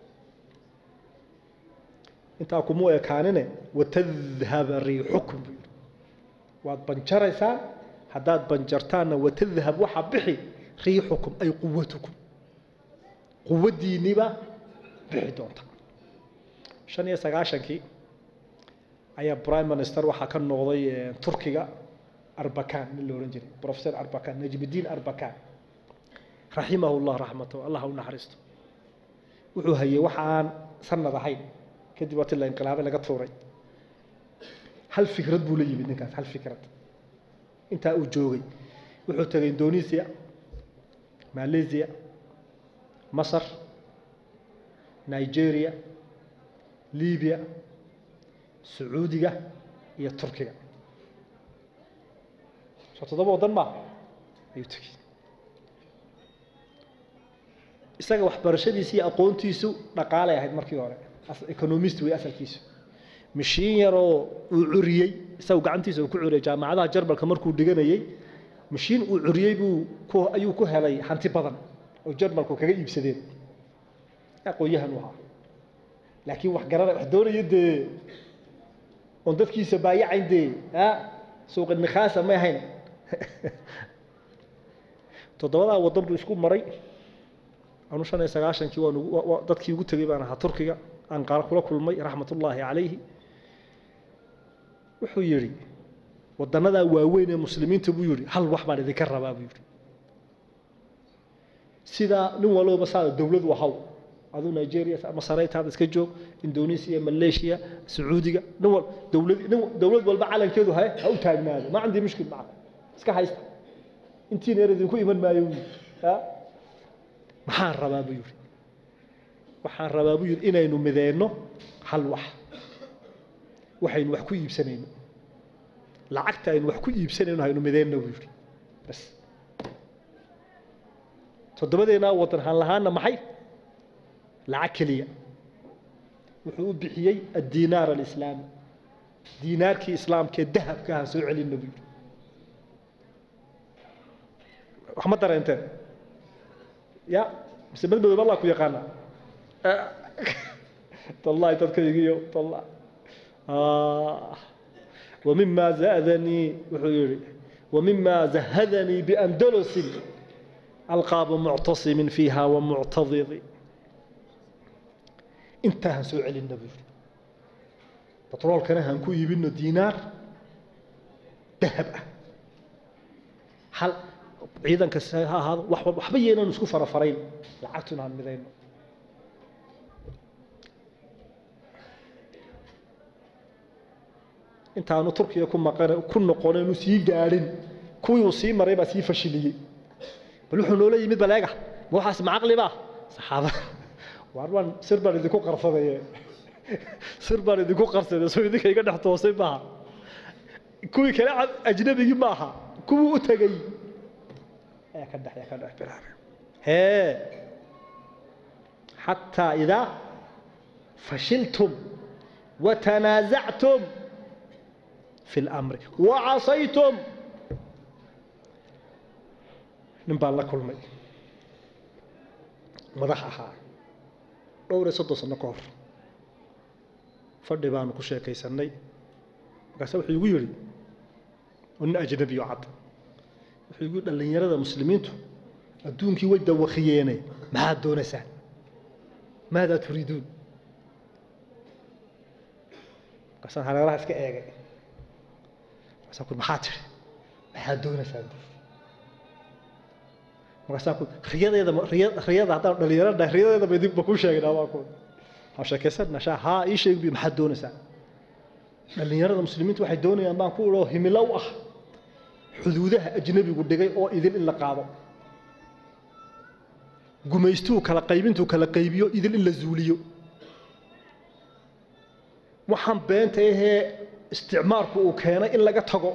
أنت أكو مويا كاننا وتذهب ريحكم واد بنجر إنسان حداد بنجرتان وتذهب وحبحي ريحكم أي قوتكم قوة دينيبا بحدونتا شان يساقاشن كي أيا برايم منستر وحا كان نغضي تركيا أربكان من اللورنجري بروفيسور أربكان نجيب الدين أربكان رحمه الله رحمته الله ونحرسته وحو هي وحان سنة ضحين كدبات الله انقلابي لقد فوري هل فكرة بولي بدنكات هل فكرة انت أوجوغي وحو تغي اندونيسيا ماليزيا مصر نيجيريا ليبيا سعودية هي تركيا شو تضبط وطن ما يتكي isaga waxbarashadiisii aqoontiisu dhaqaale ahayd markii hore economist way asalkiisu mishiin yaroo uu curiyay isagu gacantiisa uu ku curiyay jaamacadaha Jarmalka markuu dhiganayay mishiin uu curiyay buu ku ayuu ku helay hanti badan oo Jarmalku kaga iibsadeen aqoonyahan waxa laakiin wax garan wax doonayay de on dadkiisa baayacayndee ha suuq nixaasa ma ahayn todobada wadan buu isku maray أنا شان يسقاشن كي وانو دتكي ugu tagay baan ahaa Turkiga aan qaar kula kulmay raxmatullaahi calayhi wuxuu yiri wadanada waaweyn ee muslimiinta buu yiri hal wax baan idinka rabaa buu yiri sida nin walba saada dawlad waxa adu Nigeria ama Saraytaad iska joog Indonesia Malaysia Sacuudiga nin wal dawlad dawlad walba calankeedu hay ha u taagnaado ma cندي mushkil macna iska haysta intii neer idinku iman maayo ha waxaan rabaa buu yiri waxaan rabaa buu yiri inaynu mideeno hal wax waxaynu wax ku iibsanayno lacagta aynu wax ku iibsanayno haynu mideeno buu yiri bas todobadeena wadan han lahaana maxay lacag kaliya wuxuu u bixiyay ad-dinar al-islami diinaarkii islaamka dahabka ah soo celin buu yiri wax ma dareenteen يا مسبب بدو الله كو يقانا طلع تذكريو طلع آه ومما زادني وحيري ومما زهدني بأندلس ألقاب معتصم فيها ومعتضض انتهى سوء النبي بترول كان هنكو يبينو دينار ذهب هل ciidan ka saahado wax waxba yeelan isku farafarayn lacagtuna aan midayno intaanu Turkiga ku maqan ku noqonaynu sii gaarin kuwii uu sii maray ba sii fashiliyay bal wuxuu noo leeyimid baleega waxaas ma aqli ba saxaaba warban sirbar idinku qarsaday sirbar idinku qarsaday soo idinka iga dhax toosay ba kuwii kale ajnabigi ma aha kuwii u tagay يا كدح يا كدح برابر هي حتى إذا فشلتم وتنازعتم في الأمر وعصيتم نبال الله كل مي مضحها دوري صدو سنقور فردي بانو كشي كيساني وقاسا وحي يقولي وإن أجنبي يعد وحيقول dhalinyarada muslimiintu adduunkii way dawaqiyeenay ma doonaysan maada turiiduun qasan halaalaha iska eegay qasan ku maxaa tiri ma doonaysan qasan ku riyadeeda riyada hada dhalinyarada riyadeeda bay dib ku sheegnaa waa ku ha sheekaysan nasha ha ii sheeg bi ma doonaysan dhalinyarada muslimiintu waxay doonayaan baan ku uro himilow ah xuduudaha ajnabigu dhigay oo idin in la qaado gumaystuu kala qaybintu kala qaybiyo idin in la zuuliyo waxaan beenta ee isticmaalku uu keenay in laga tago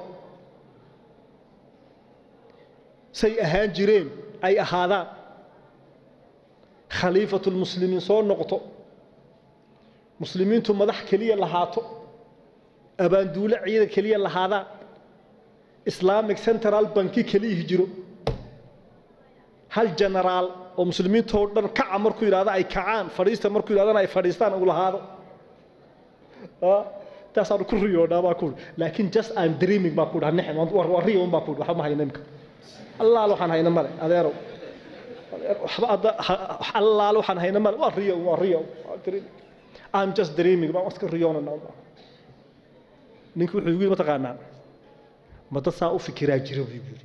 say ahaan jireen ay ahaadaan khaliifatul muslimiin soo noqoto muslimiintu madax kaliya lahaato abaanduule ciidan kaliya lahaadaan Islamic Central Bank kaliya hijiro hal general oo muslimiinta oo dhan ka amar ku yiraahdo ay kacaan fariista markuu yiraahdo ay fariistaan ugu lahaado ah taasoo ku riyooda baa ku laakiin just I'm dreaming baa ku dhahnay war war riyo baa ku waxa ma hayna imka Allah waxaan hayna male adeero waxba Allah waxaan hayna male war riyo war riyo I'm just dreaming baa iska riyoona ninku wuxuu yiri ma taqaanaa ما تصاو فكرة جرو بيقولي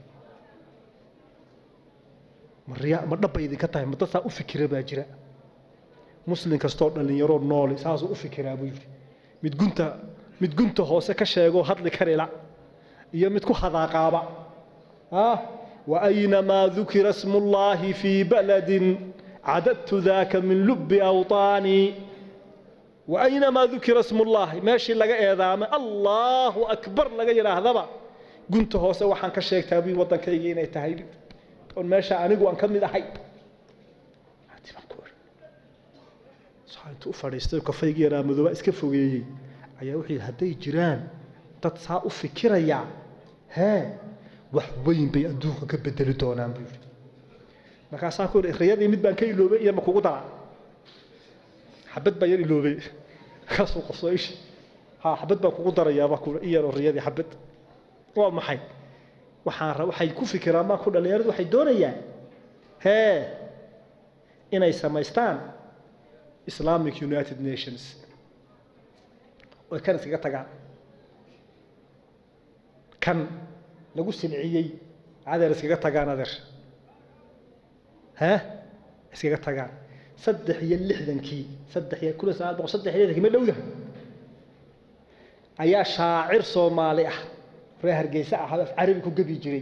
مريا ما دبي ذي كتاي ما تصاو فكرة باجرة مسلم كستور اللي يرون نولي ساسو فكرة بيقولي متجنتا متجنتا هو سكشة جو هاد لكريلا يوم متكو هذا قابع ها وأينما ذكر اسم الله في بلد عددت ذاك من لب أوطاني وأينما ذكر اسم الله ماشي لقى إذا الله أكبر لقى يراهضبا قلت هو سوى حان كشيك تابي وطن كيجينا يتهيب ماشي عنيق وان كم ذا حي هاتي مكور صحيح توفر يستوي كفاية يرا مذوبا اسكفوي أيا وحي هدي جيران تتصاء فكرة يا ها وحوين بي أدوك كبدل دونان بيقول markaasaan ku riyadii mid baan ka iloobay iyo ma kugu dara xabad baa yar iloobay kaasoo qosaysh ha xabad baa kugu darayaa ba ku iyo riyadii xabad waa maxay waxaan waxay ku fikiraan ma ku dhalinyaradu waxay doonayaan hee inay samaystaan Islamic United Nations oo kan iskaga tagaan kan lagu silciyay adeer iskaga tagaan adeer ها اسكا تاغان صدح يا لحدنكي صدح يا كل ساعه بقى صدح يدك ما دوده ايا شاعر صومالي اه ري هرغيسا هدف عربي كو غبي جيري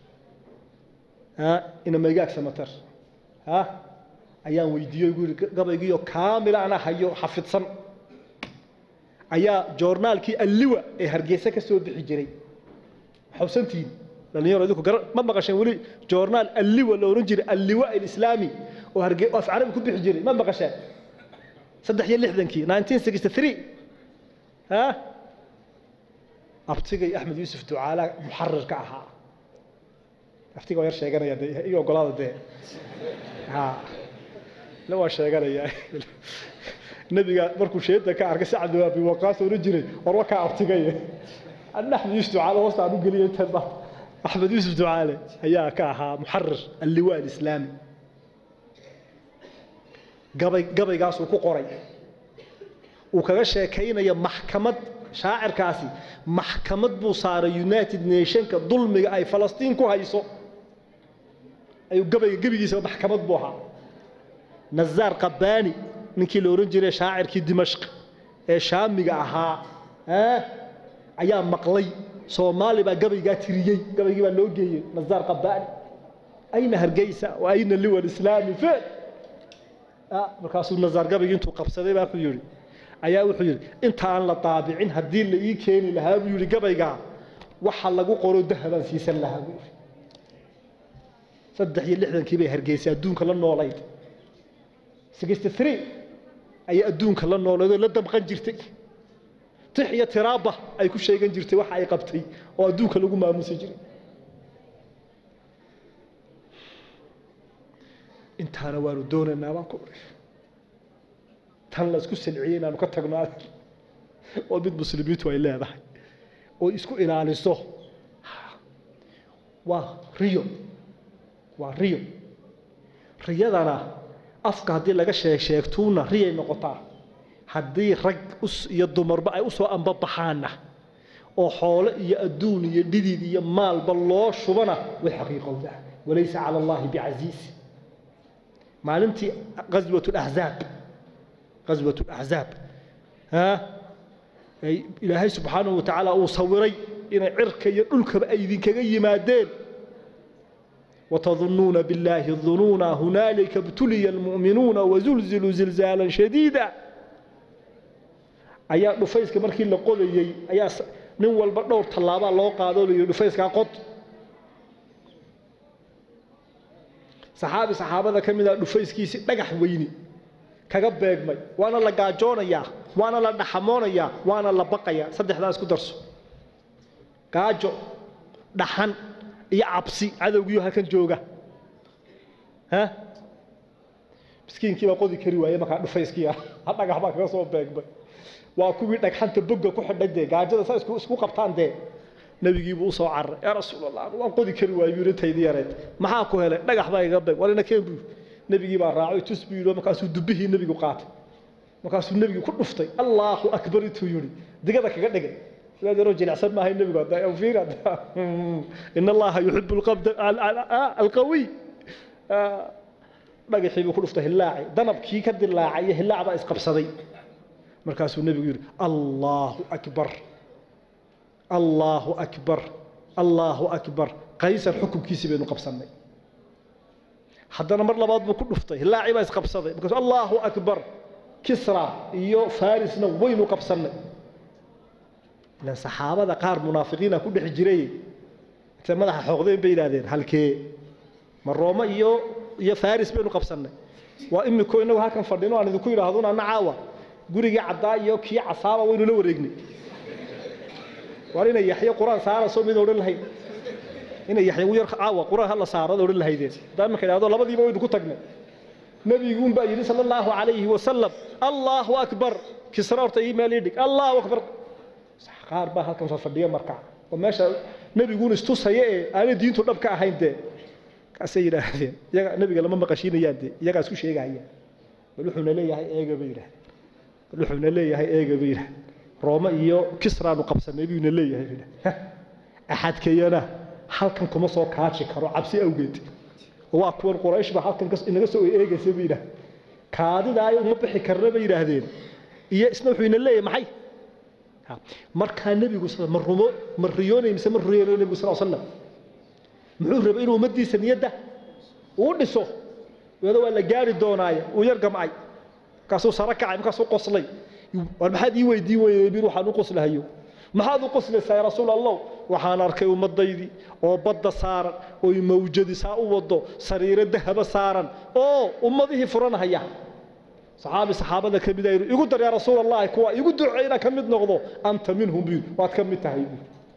ها ان ميغاك سمتر ها ايا ويديو غوري غبيغيو كامل انا حيو حفظسن ايا جورنالكي اللواء اي هرغيسا كسو بخي جيري حوسنتين لأن يرى ذوك قرر ما بقى شيء ولي جورنال اللواء لو رنجر اللواء الإسلامي وهرجع وفي عربي كبي حجري ما بقى شيء صدق يلي حدنكي ألف وتسعمائة وستة وستين ها أبتقي أحمد يوسف تعالى محرر كأها أبتقي غير شيء قال يا دي إيوه قلادة دي ها لو شيء قال يا النبي قال بركو شيء ده كأرك سعد بوقاص ورجري وروك أبتقي أن أحمد يوسف تعالى وسط عنو قليل تبع أحمد يوسف دعالة هيا كاها محرر اللواء الإسلامي قبل قبل قاسو كقري وكذا شيكين يا محكمة شاعر كاسي محكمة بوصار يونايتد نيشن كظلم أي فلسطين كوهايسو أيو قبل قبل يسوي محكمة بوها نزار قباني من كيلو رجل شاعر كي دمشق شامي أها ها أيام مقلي Soomaali baa gabayga tiriyay gabayga baa loo geeyay Nazaar Qabaani ayna hargeysa oo ayna liwal islaami feel ah markaas uu Nazaar gabayga intuu qabsaday baa ku yiri ayaa wuxuu yiri inta aan la taabicin hadii la ii keeni lahaa buu yiri gabayga waxa lagu qoro dahaban siisan lahaa buu yiri saddex iyo lixdan kii bay hargeysa adduunka la noolayd sixty-three ay adduunka la noolayd la dabqan jirtay تحية ترابة أي كل شيء جنجرتي واحد أي قبتي أو أدوك لقوا ما مسجري أنت أنا وارو دون النار كوري تهلا سكوس العين أنا كتقنا وبيت مسلميت وإلا هذا ويسكو إلى على الصه وريو وريو ريو أنا أفكار دي لقى شيء شيء تونا ريو نقطة haddii rag iyo dumarba ay u soo anbabaxaana oo xoolo iyo adduun iyo dhidid iyo maalba loo shubana way xaqiiqowda walaysa ala allah biaziz maalintii qaswatu al-ahzab qaswatu al-ahzab ha ilaahay subhanahu wa ta'ala uu sawiray in cirka iyo dhulkaba ay idin kaga yimaadeen وتظنون بالله الظنون هنالك ابتلي المؤمنون وزلزلوا زلزالا شديدا ayaa dhufayska markii la qodayay ayaa nin walba dhowr talaaba loo qaado iyo dhufayska qod saxaabi saxaabada kamida dhufayskiisi dhagax weyni kaga beegmay waana la gaajoonaya waana la dhaxamoonaya waana la baqaya saddexdaas ku darso gaajo dhaxan iyo cabsi cadowgiyo halkan jooga ha miskiinkii baa qodi kari waayay marka dhufayskiya dhagax baa kaga soo beegmay waa kuwii dhagxanta bogga ku xidhay gaajada saa isku isku qabtaan de nabigiibu u soo caray ya rasuulallah waan qodi kari waayay yirintaydi yareed maxaa ku helay dhagax baa iga beeg walina keen buu nabigii baa raacay tusbiiro markaasuu dubihii nabigu qaatay markaasuu nabigu ku dhuftay allahu akbar intuu yiri digada kaga dhigay sidaa yaro jilicsan maahay nabigu hadda oo fiir hadda inna allaha yuhibbu alqabd alqawi dhagaxii buu ku dhuftay hilaaci danabkii ka dilaacay hilaac baa isqabsaday markaasuu nabigu yiri allahu akbar allahu akbar allahu akbar qaysar xukunkiisii baynu qabsannay haddana mar labaad buu ku dhuftay laaci baa isqabsaday markaas allahu akbar kisra iyo farisna waynu qabsannay ila saxaabada qaar munaafiqiina ku dhex jiray inta madaxa xoqdeen bay yiraahdeen halkee ma rooma iyo iyo faris baynu qabsannay waa imiko inagu halkan fadhino aan idinku yiraahdo ana caawa guriga cadaa iyo kii casaaba waynu la wareegnay warina yaxya quraan saara soo mid oran lahayd ina yaxya u yar caawa quraan hal saarada oran lahaydeen daama ka yiraahdo labadiiba waynu ku tagnay nabigu baa yiri sallallahu alayhi wa sallam allahu akbar kisraarta iimaylidik allahu akbar qaar baa halkan soo fadhiya marka oo meesha nabigu istusay ee aan diintu dhab ka ahayn de kaasay yiraahdeen iyaga nabiga lama maqashiinayaan de iyaga isku sheegaya wuxuuna leeyahay eega bay yiraahdeen wuxuuna leeyahay eega bay yiraahdeen rooma iyo kisraanu qabsanay buu leeyahay ahad kayana halkan kuma soo kaaci karo cabsi awgeed waa kuwan quraysh ba halkan inaga soo eegaysa bay yiraahdeen kaadida ay uma bixi karna bay yiraahdeen iyo isna wuxuuna leeyahay maxay marka nabigu sallallahu alayhi wasallam marriyoonay mise marriyoonay nabigu sallallahu alayhi wasallam muxuu rabay inuu umadiisa niyada uu dhiso wada waa la gaari doonaayo uu yar gamay kaasoo sarakacay kaasoo qoslay war maxaad ii weydiin weeyay bir waxaan u qoslahayo maxaad u qoslaysaa rasuulallah waxaan arkay umadaydi oo badda saaran oo mawjadi saa u wado sariiro dahaba saaran oo ummadihi furanaya صحابي صحابة كميدا يقول يا رسول الله كوا يقول دعينا كميد نغضو أنت منهم بيو وات كميد تهيب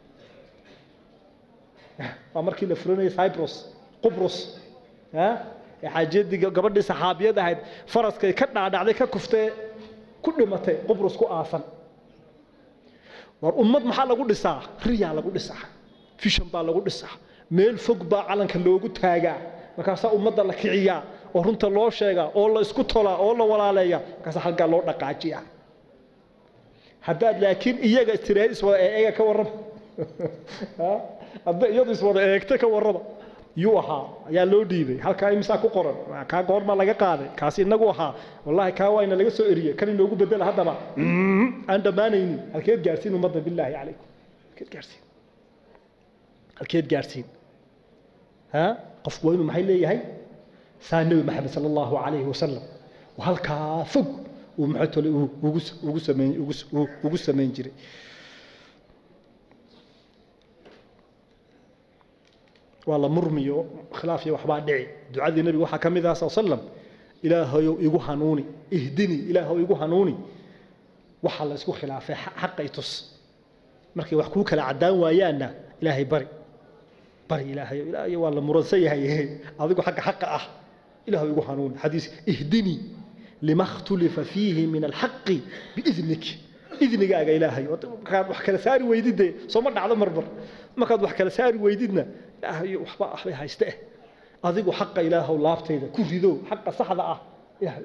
أمركي لفرني سايبروس قبرص ها حاجات دي قبل دي صحابية ده هيد فرس كي كتنا على عليك كفته كل متى قبرص كو آسن والأمة محل أقول الساعة ريال أقول الساعة في شمبال أقول الساعة ميل فوق با على كلو قلت هاجا مكاسا أمة الله كعيا ورنت الله شيئا الله اسكت الله الله ولا عليا كاسا حلقة الله نقاجيا هذا لكن إيجا استراد اسمه إيجا كورم ها هذا يد اسمه إيجا كورم يوها يا لوديبي هل كاي مساكو قرن كا قرن ما لقى قاضي كاسي نجوها والله كاوين لقى سؤرية كان ينوجو بدل هذا ما عند مانين الكيد جالسين ومضى بالله عليكم الكيد جالسين الكيد جالسين ها قفوين محلي هاي سان محمد صلى الله عليه وسلم وهلكا فوق ومحتل وجس وجس من وجس وجس من جري والله مرمي خلافي وحبا دعي دعاء النبي وحا كميدا صلى الله عليه وسلم إلهي يغو حنوني اهدني إلهي يغو حنوني وحا لا اسكو خلافه حق يتس markii wax ku kala cadaan waayana ilaahay bari bari ilaahay ilaahay wala muransayahay adigu xaq xaq ah ilaahay igu hanuun xadiis ihdini lima ikhtalafa fihi min alhaq biidnik idnigaaga ilaahay waxaad wax kala saari weydide soo ma dhacdo marbar markaad wax kala saari weydidna ilaahay waxba waxba hayste adigu xaq ilaahay laabtayda ku rido xaq saxda ah ilaahay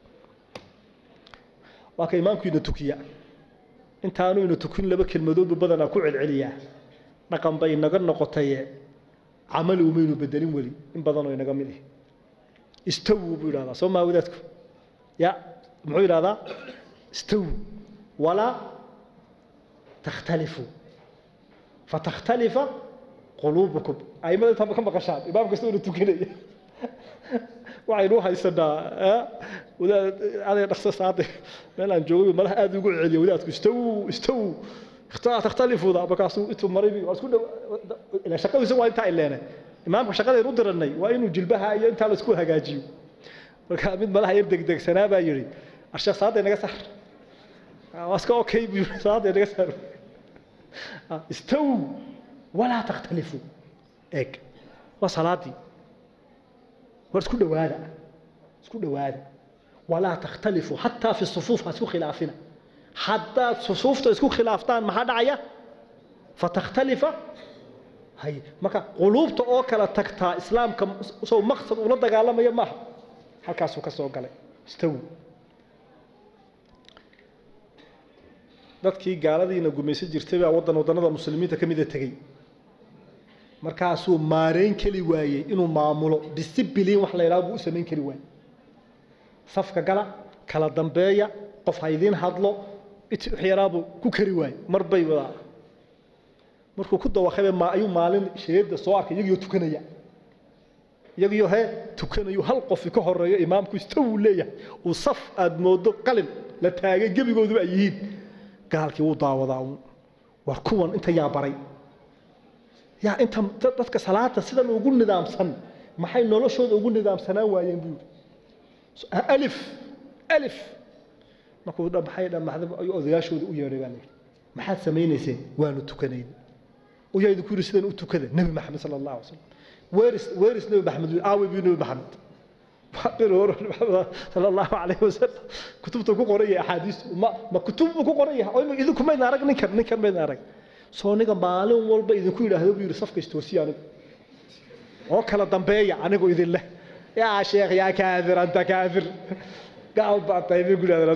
waa ka imaamku ina tukiya intaanu ina tukin laba kelmadood badana ku celceliya dhaqan bay naga noqotay amal uu meenu bedelin wali in badan oo inaga mid ah istawu buu yiraahdaa soo ma wadaadku ya muxuu yiraahdaa istawu wala takhtalifu fatakhtalifa qulubukum aymada tab ka maqashaan imaam kasto uu tukinaya waxay noo haysanaa wadaad aday dhaqso saade meel aan joogay malaha aad ugu celiyo wadaadku istawu istawu اختار تختلفوا ذا بكاسو انتم مريبي واسكو الى شقه سو انت ايلنا امامك شقده يردرني وانه جلبها iyo inta la isku hagaajiyo marka mid malaha yar degdeg sanaba yiri arsha saade naga sax waska okay bi saade naga sax استو ولا تختلفوا اك وصلاتي واسكو دواده اسكو دواده ولا تختلفوا حتى في الصفوف اسكو خلافنا حتى صفوفته اسكو خلافتان ما دعيا فتختلف هي marka qulubta oo kala tagta islaamka soo maqsad ula dagaalamaya ma halkaas uu ka soo galay istaw dadkii gaaladiina gumaysan jirtay baa wadan wadanada muslimiinta kamid ah tagay markaas uu maareen kali waayay inuu maamulo discipline wax la yiraahdo uu sameyn kari waayay safka gala kala dambeeya qof haydin hadlo إتحيرابو كوكري واي مربي ولا markuu ku dawaqay ma ayuu maalin sheeyada soo arkay iyagu tukanaya iyagu he tukanayo hal qof ka horeeyo imaamku istaw leeyahay oo saf aad moodo qalin la taagay gabigoodu ay yihiin gaalkii uu daawadaa war kuwan inta yaa baray yaa inta dadka salaada sidan ugu nidaamsan maxay noloshooda ugu nidaamsanaan waayeen buu alif alif markuu dhabaxay dhamaxda ay odayaashooda u yeeray maxaad sameeynaysaa waanu tukanayna oo yahay ku risideen u tukada nabi maxamed sallallahu alayhi wasallam weeris weeris nabi maxamed aawi bi nabi maxamed وحقير صلى الله عليه وسلم كتبته كقرية أحاديث ما ما كتب كقرية أو إذا كم ما نارك نكر نكر ما نارك صونيك بالون والب إذا كل هذا بيرصف كستوسي أنا أو كلا دمبية أنا قو إذا الله يا شيخ يا كافر أنت كافر قال بعد طيب يقول هذا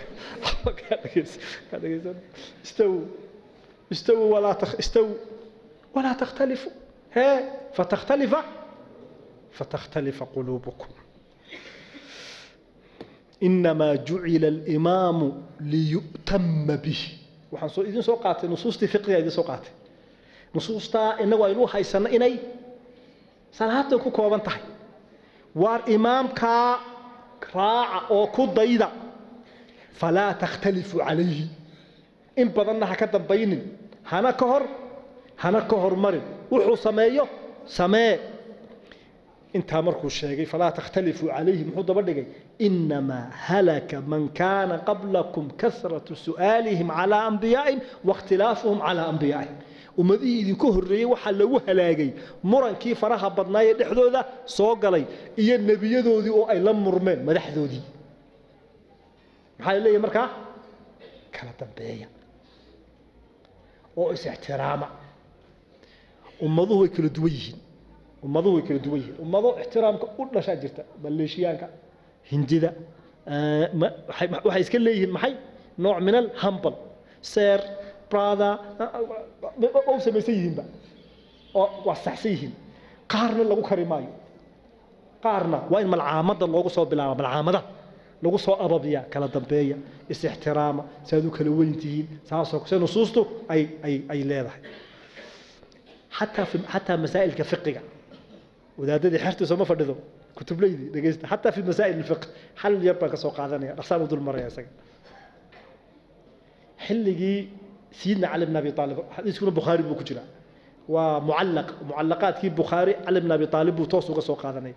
هذا استووا استووا ولا تخ استووا ولا تختلفوا ها فتختلف فتختلف قلوبكم إنما جعل الإمام ليؤتم به وحنصو إذن سوقات نصوص فقهية إذن سوقات نصوص تا إنه وينو حيسن إني صلاة كوكوبان تحي وار إمام كا راع أو كضيدا فلا تختلف عليه إن بدنا هكذا بين هنا كهر هنا كهر مرن وحو سمايه سماء انت مركو الشيء فلا تختلفوا عليه محوض بردقي إنما هلك من كان قبلكم كثرة سؤالهم على أنبيائهم واختلافهم على أنبيائهم ومذي إذن كهرية وحلوها لاقي مران كيف راها بدنايا دحذو ذا صوقلي إيا النبي ذو ذي أو أي لمرمين ما دحذو ذي محال اللي يمركا كانت أنبياء أو إس احترامة ومضوه يكل دويهن ومضوه يكل دويهن ومضوه احترامك قلنا شاجرته بلشيانك هندida ما waxay iska leeyihiin maxay nooc min al humble sir brother oo sameeyeen ba oo wasaxsiin qaarna lagu karimaayo qaarna waa in malcaamada loogu soo bilaabo malcaamada lagu soo ababiya kala dambeeya is ixtiraama saadu kala weyntihiin saasoo soo nusuustu ay ay ay leedahay hatta fi hatta masaa'ilka fiqiga wadaadada xirtu soo ma fadhido كتب لي دقيست حتى في مسائل الفقه حل يبقى كسوق قادني أقسام ذو المرة يا سجن حلقي سيدنا علي بن أبي طالب حديث يكون البخاري بكجرا ومعلق معلقات كي البخاري علي بن أبي طالب وتوصل كسوق قادني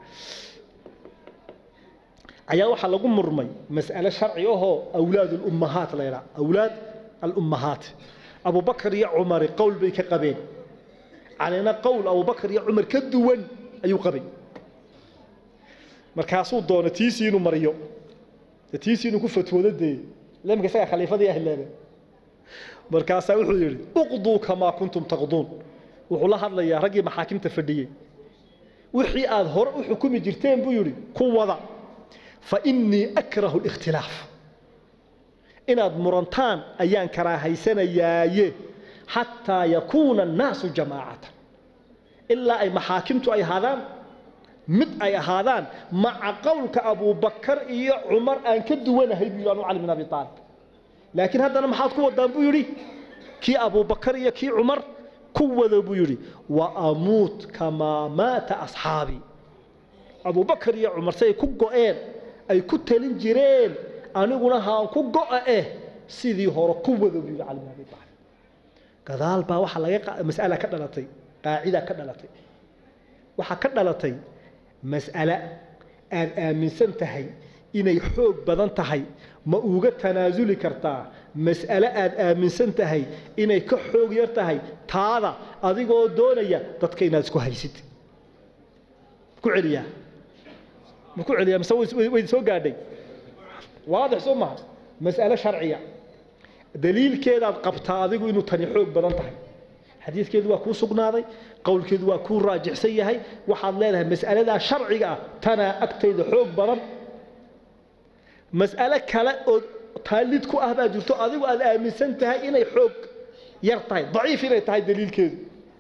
أيها وحلا مرمي مسألة شرعية هو أولاد الأمهات لا يرى أولاد الأمهات أبو بكر يا عمر قول بك قبيل علينا قول أبو بكر يا عمر كدوان أي قبيل markaasuu doona tiisi inuu mariyo tiisi inuu ku fatwooday lamka saga khaliifadii ahlaba markaasa wuxuu yiri uqdu kama kuntum taqdun wuxuu la hadlayaa ragii maxaakimta fadhiyay wixii aad hor u xukumi jirteen buu yiri ku wada fa inni akrahu al-ikhtilaf inaad murantaan ayaan karaahaysanayaa hatta yakuna an-nasu jama'atan illa ay maxaakimtu ay hadaan mid ay ahaadaan maca qowlka Abu Bakar iyo Umar aan ka duwanahay biyo Ali ibn Abi Talib laakiin haddana maxaad ku wadaan buu yiri kii Abu Bakar iyo kii Umar ku wada buu yiri wa amut kama mata ashabi Abu Bakar iyo Umar say ku go'een ay ku talin jireen aniguna haan ku go'e sidii hore ku wada buu Ali ibn Abi Talib gadaal baa waxa laga mas'ala ka dhalatay qaacida ka dhalatay waxa ka dhalatay مسألة أن آمن سنتهي إني حوق بدنتهي ما أوجد تنازل كرتا مسألة أن آمن سنتهي إني كحوق يرتهي تعالى أذيقو دونيا تتكي نازكو هيسد كعليا كعليا مسوي وين سو قاعدين واضح سمها مسألة شرعية دليل كذا قبطة أذيقو إنه تاني حوق بدنتهي حديث كذا وكو سقناضي قول كذا وكو راجع سيهي وحد لها مسألة شرعية تنا أكتيد حوق برم مسألة كلا تالدكو أهبا جرتو أذي وأذي من سنتها إني حوق يرتاي ضعيف إني تاي دليل كذا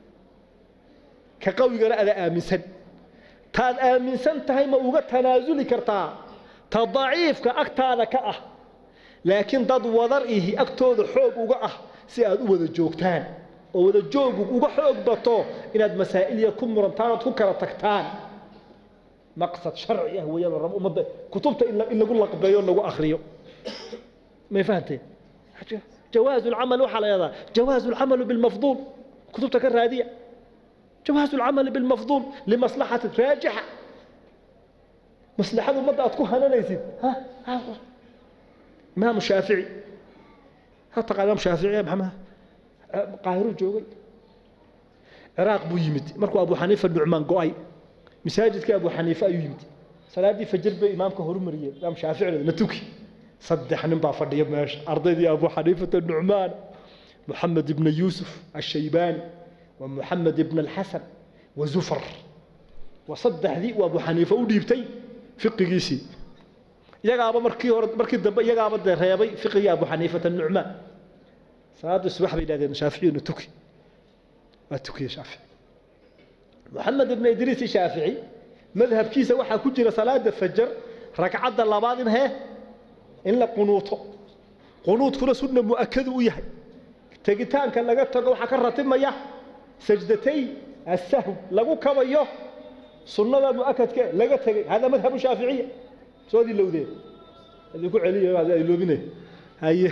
كقوي قرأ أذي آمن سن تاد آمن سنتها ما أوجد تنازل كرتا تضعيف كأكتاد كأه لكن ضد وضرئه أكتود حوق وقعه سياد أود الجوكتان oo wada joog uga xoog bato inaad masaa'il ku murantaan ku kala tagtaan maqsad sharci ah weeyaan rab umada kutubta in lagu laqbeeyo lagu akhriyo ma fahanteen جواز العمل وحلا يضع جواز العمل بالمفضول كتبتك الرادية جواز العمل بالمفضول لمصلحة راجحة مصلحة المدة تكون هنا ليزيد ها ها إمام الشافعي حتى قال إمام الشافعي يا محمد قاهر الجوي عراق بو يمد مركو أبو حنيفة النعمان قوي مساجد كأبو حنيفة يمد صلاة دي فجر بإمامك هرمرية إمام الشافعي نتوكي صدح نبع فردي ماش أرضي أبو حنيفة النعمان محمد بن يوسف الشيباني ومحمد بن الحسن وزفر وصدح ذي وأبو حنيفة وديبتي فقه جيسي يقع مركي مركي الدب يقع بدر هيابي فقه أبو حنيفة النعمان صاد الصباح بلاد الشافعي نتوكي التوكي شافعي محمد بن إدريس الشافعي مذهب كيسة وحا كجر صلاة الفجر ركعت الله بعض هي إلا قنوطه قنوط كنا سنة مؤكد وياه تجتان كان لقى تجوا حكرت ما يه سجدتي السهو لقوا كما يه سنة مؤكد كه لقى تج هذا مذهب الشافعية سؤالي اللي وده اللي يقول عليه هذا اللي بينه هاي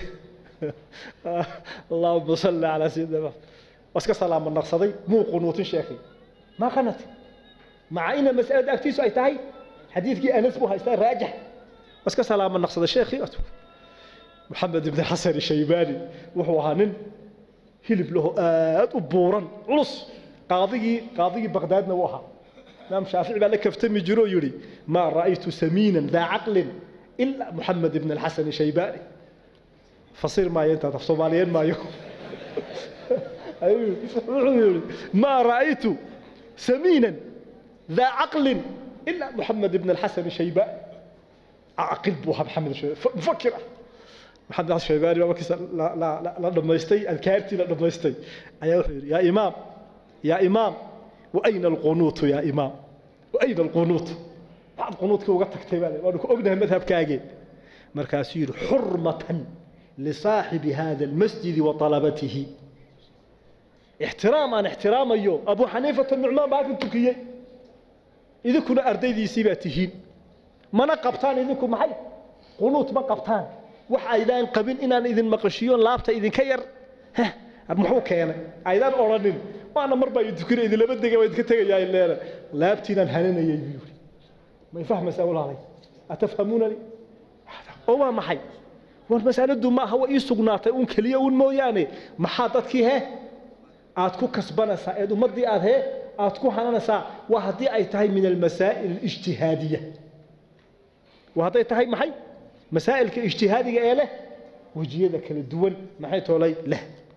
اللهم صل على سيدنا بس كسلام النقصدي مو قنوط شيخي ما قنت مع إن مسألة أكتيس أي تاي حديث كي أنس بها يستاهل راجح بس كسلام النقصد الشيخ محمد بن الحسن الشيباني وهو هانن هلب له آت وبورا علص قاضي قاضي بغداد نوها نعم شافعي بالك كفتم جرو يري ما رأيت سمينا ذا عقل إلا محمد بن الحسن الشيباني فصير ما ينتهي صوماليين ما يكون ما رأيت سمينا ذا عقل إلا محمد بن الحسن الشيباني عقل بوها محمد الشيباني مفكرة محمد الشيباني لا لا لا لا لما يستي الكارتي لا لما يستي يا إمام يا إمام وأين القنوط يا إمام وأين القنوط بعض قنوط كي وقتك تبالي وأنا أقنها مذهب كاجي مركاسير حرمة لصاحب هذا المسجد وطلبته احتراما احتراما يوم أبو حنيفة النعمان بعد تركيا إذا كنا أرديدي سيباتهين ما نقبتان إذنكم معي قنوط ما قبتان وح أيضاً قبل إن إذن مقشيون لابتا إذن كير ها المحوك يعني أيضاً أورانين وأنا مربع يذكر إذن لبدك ويذكتك يا إلهنا لابتنا هننا يبيوري ما يفهم مسألة علي أتفهمونني أوه ما حي والمسألة دو ما هو إيسوغناتا أون كليا أون موياني ما حاطتك ها أتكو كسبنا سائد ومضي أذه أتكو حنانا سا وهدي أي تهي من المسائل الاجتهادية وهذا تهي محي مسائل كاجتهادية له وجيه ذاك الدول محي تولي له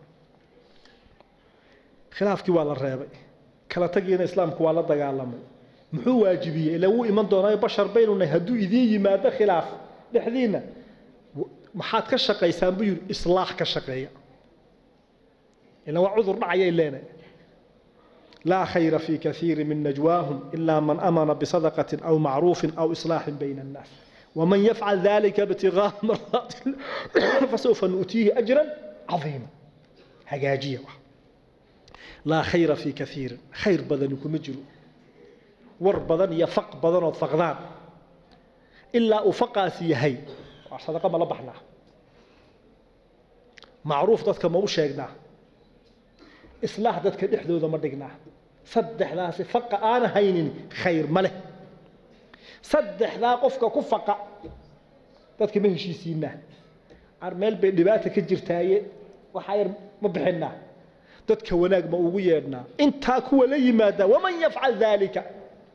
خلاف كي ولا الرابع كلا تجينا إسلام كوالا دجالم محو واجبية لو إيمان دونا بشر بيننا هدو إذي ما ده خلاف لحدينا محاد كشقة يسامبير إصلاح كشقة إلا وعذر معي إلينا لا خير في كثير من نجواهم إلا من أمر بصدقة أو معروف أو إصلاح بين الناس ومن يفعل ذلك ابتغاء مرضات الله فسوف نؤتيه أجرا عظيما هجاجية لا خير في كثير خير بدنكم مجرو ور بدن يفق بدن وفقدان إلا أفقاسي هي صدقة ما لبحنا معروف ذاتك ما وشيقنا إصلاح ذاتك إحدو ذا مردقنا صدح ذا فق أنا هينين خير مله صدح ذا قفك كفق ذاتك ما هشي سينا عرمال بلباتك الجرتاية وحاير مبحنا ذاتك وناق ما أويرنا انتا كو لي ماذا ومن يفعل ذلك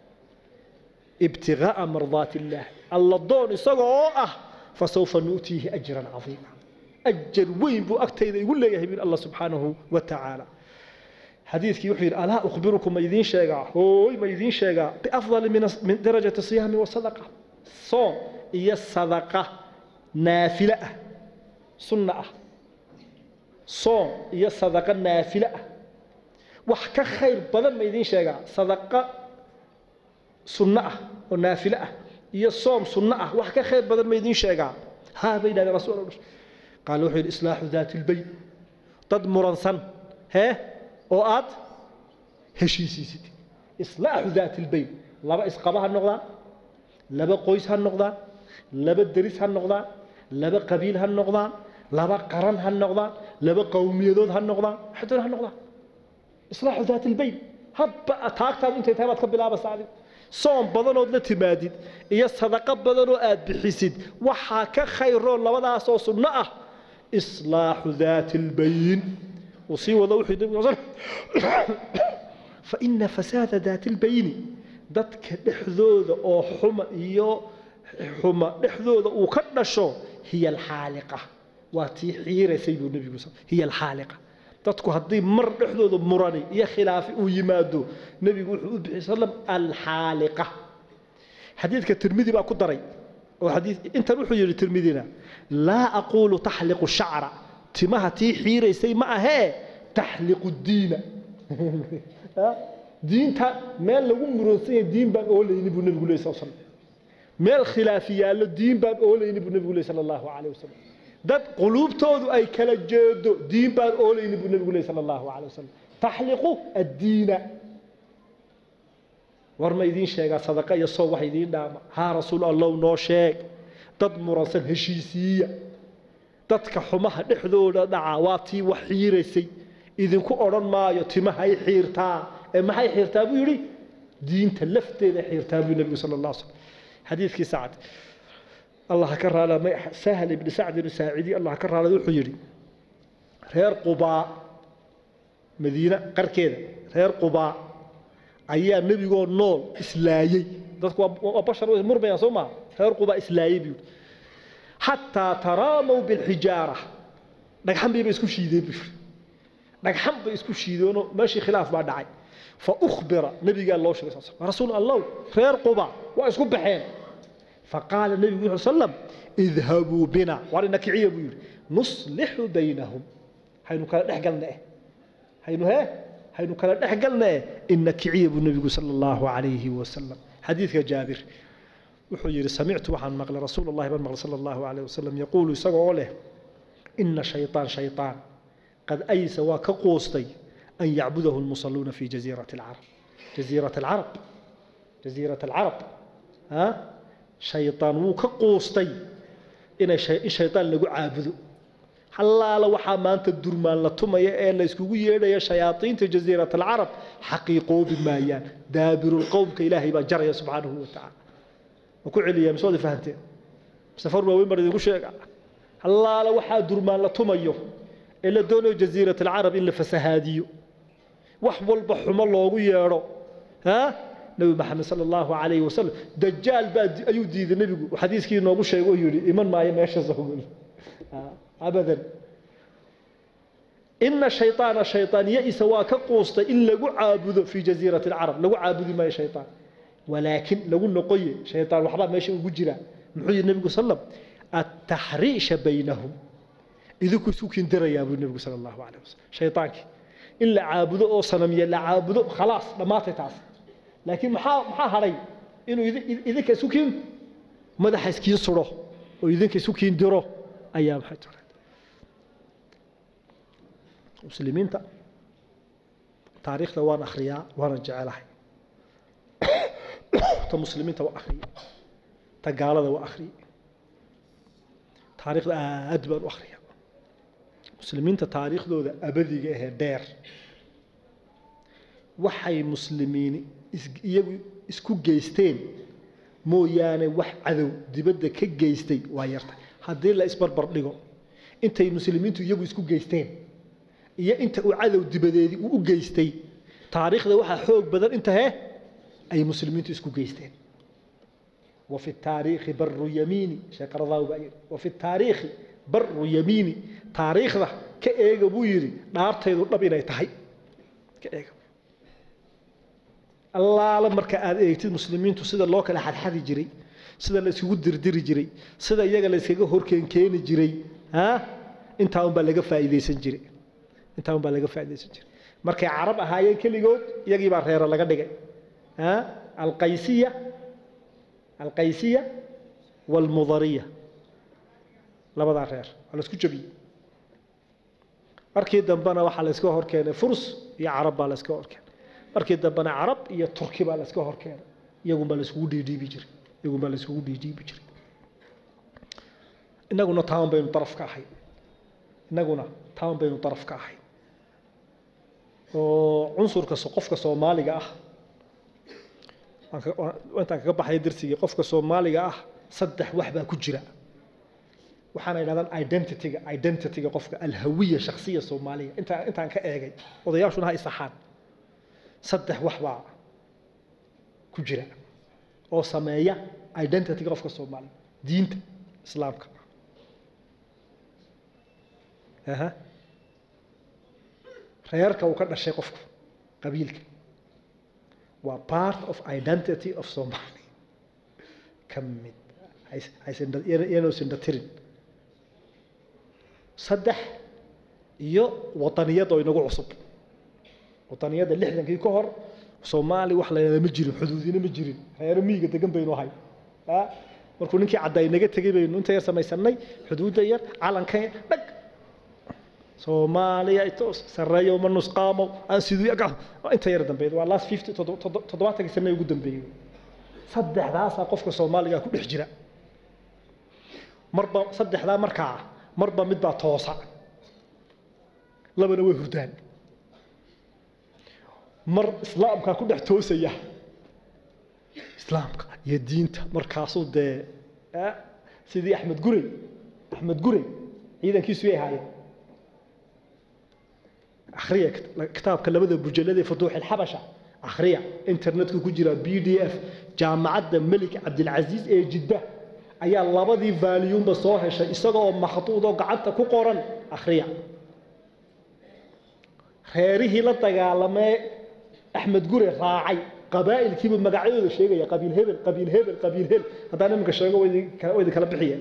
ابتغاء مرضات الله الله دون يسوعه فسوف نؤتيه أجرا عظيما أجر وين بو أكتيد يقول لي يهبين الله سبحانه وتعالى حديث يحير ألا أخبركم ما يدين شيئا هو ما يدين شيئا بأفضل من من درجة الصيام والصدقة صوم هي الصدقة نافلة سنة صوم هي الصدقة نافلة وحكى خير بدل ما يدين شيئا صدقة سنة ونافلة هي الصوم سنة وحكى خير بدل ما يدين شيئا ها بين رسول الله قالوا حين إصلاح ذات البين تدمر صن ها oo aad heshiisiisid islaaxu daat albayn laba isqaba ha noqdaan laba qoys ha noqdaan laba deris ha noqdaan laba qabiil ha noqdaan laba qaran ha noqdaan laba qowmiyadood ha noqdaan xataa ha noqdaan islaaxu daat albayn habba taagtaad intay tahay baad ka bilaabaysaa adiga soon badanood la timaadid iyo sadaqa badanoo aad bixisid waxaa ka khayroo labadaas oo sunno ah islaaxu daat albayn وصي وضع وحيد فإن فساد ذات البين ذاتك دحذوذ أو حما يو حما دحذوذ وكدشو هي الحالقة واتي حيرة سيد النبي صلى الله عليه وسلم هي الحالقة ذاتك هدي مر دحذوذ مراني يا خلاف ويمادو النبي صلى الله عليه وسلم الحالقة حديثك الترمذي بقى قدري وحديث انت روحوا يا الترمذينا لا أقول تحلق الشعر تمها تي حيرة سي معها تحلق الدين دين تا مال لو مرسين دين بان اول ينبو النبي صلى الله عليه وسلم مال خلافيه الدين بان اول ينبو النبي صلى الله عليه وسلم دad quluubtoodu ay kala jeedo diin baan ool yinbuu النبي صلى الله عليه وسلم تحلق الدين warma idin sheega sadaqa iyo soo wax idin dhaama ha rasuul allah noo sheeg dad muransan heshiisiya dadka xumaha dhexdooda dhaca waa tii wax xiireysay idinku oran maayo timahay xiirtaa ee maxay xiirtaa buu yiri diinta lafteeda xiirtaa buu nabiga sallallahu alayhi wasallam xadiiskii saad allah ka raala ma sahal ibn sa'd ibn sa'idi allah ka raala wuxuu yiri reer quba madiina qarkeeda reer quba ayaa nabigoo nool islaayay dadku waa bashar murmaya soma reer quba islaayay buu حتى تراموا بالحجارة نجحم بي بيسكو شيدين بيفر نجحم بيسكو شيدونه ماشي خلاف بعد عين فأخبر نبي قال الله صلى الله عليه وسلم رسول الله خير قبا واسكو بحين فقال النبي صلى الله عليه وسلم اذهبوا بنا وارنا كعيه بيقول نصلح بينهم حينو كان دحقلنا ايه حينو ها حينو كان دحقلنا ايه ان كعيه النبي صلى الله عليه وسلم حديث جابر وحجر سمعت وحن مقل رسول الله بن مقل صلى الله عليه وسلم يقول يسقوا له إن شيطان شيطان قد أيس وكقوستي أن يعبده المصلون في جزيرة العرب جزيرة العرب جزيرة العرب ها شيطان وكقوستي إن الشيطان لقوا عابده حلا لو حمان الدرمان لطم يا إلا يسكوي يا شياطين جزيرة العرب حقيقوا بمايان دابر القوم كإلهي بجري سبحانه وتعالى وكل يوم سود فهمتين سفر وين مرة يقول شيء الله لو واحد درمان لطميه إلا دون جزيرة العرب إلا فسهاديو وحول بحم الله ويارو ها نبي محمد صلى الله عليه وسلم دجال بعد أيودي ذا النبي وحديث كي نقول شيء يقول إيمان ما يمشي زهول أبدا إن الشيطان الشيطان يئس وكقوست إلا عابد في جزيرة العرب لو عابد ما شيطان ولكن لو نقي شيطان وحبا ماشي وجرا محي النبي صلى الله عليه وسلم التحريش بينهم إذا كسوكين دريا ابو النبي صلى الله عليه وسلم شيطانك إلا عابده أو صنمية لا عابده خلاص ما تتعص لكن محا محا هري إنه إذا إذا كسوكين ماذا حسكين صره وإذا كسوكين دره أيام حتى مسلمين تا تاريخ لوان أخرياء وانا جعله مسلمين تو أخري تقالة تو أخري تاريخ أدبر وأخري مسلمين تاريخ ذو أبدي جه دير وحي مسلمين إسكو جيستين مو يعني وح عذو دي بدك كجيستي ويرت هذي لا إسبر برضيهم أنت المسلمين تيجوا إسكو جيستين يا أنت وعذو دي بدي وجيستي تاريخ ذو وح حوق بدل أنت ها أي مسلمين تسكو جيستين وفي التاريخ بر يميني شكر الله بأير وفي التاريخ بر يميني تاريخ ذا كأيق بويري نارتي ذو نبينا يتحي كأيق الله لما كأد أيكتي المسلمين تسيد الله كلا حد حد جري سيد اللي سيود در در جري سيد يجا اللي سيجا هوركين كين جري ها أنت هم بلغ فائدة سنجري أنت هم بلغ فائدة سنجري مركي عرب هاي كل جود يجي بارهير لقى دقي ها القيسية القيسية والمضرية لا بد غير على اسكو جبي أركيد دمبنا وحال اسكو هوركين فرس iyo carab baa la iska horkeen markii dambana carab iyo turki baa la iska horkeen iyagu baa la isku dhiidhiibi jiray iyagu baa la isku dhiidhiibi jiray inaguna taan baynu taraf ka ahay inaguna taan baynu taraf ka ahay oo cunsurka qofka Soomaaliga ah وأنت كبح يدرسي قفك الصومالي آه صدق وحبة كجرا وحنا هذا identity identity قفك الهوية شخصية صومالية أنت أنت عن كأجي وضياع شو هاي صحان صدق وحبة كجرا أو سماية identity قفك الصومالي دين إسلامك ها خيارك وكذا شيء قفك قبيلك و part of identity of Somali كمد عايز عايز ينو سندترين صدح يو وطنية ضوي نقول عصب وطنية اللي إحنا كي كهر Somali وحلا مجرين حدودين مجرين هاي رمية تجنب بينو هاي ها مركون إنك عداي نجت تجيب بينو أنت يا سما يسمي حدود دير على كين بق Somali يتوس سرية ومن نسقامه أنسيدو يقع أنت يردن بيد والله fifty تضبطك السنة يقدم بيد صدق ذا قفك Somali يكون حجرة مربى صدق ذا مركعة مربى مدبع توسع لبنا وهردان مر إسلام كان كله توسية إسلام يدينت مركع صود أه سيدي أحمد قري أحمد قري إذا كيسوي هاي أخرية كتاب كلام ذا بجلده فتوح الحبشة أخرية إنترنت كوجرا بي دي إف جامعة الملك عبد العزيز إيه جدة أي الله بدي فاليوم بصاحة شيء استقوا محطوط وقعدت كقرن أخرية خيره لا تجعل ما أحمد قري راعي قبائل كيف المقاعد الشيء يا قبيل هبل قبيل هبل قبيل هبل هذا أنا مكشرة ويدي ويدي كلام بحية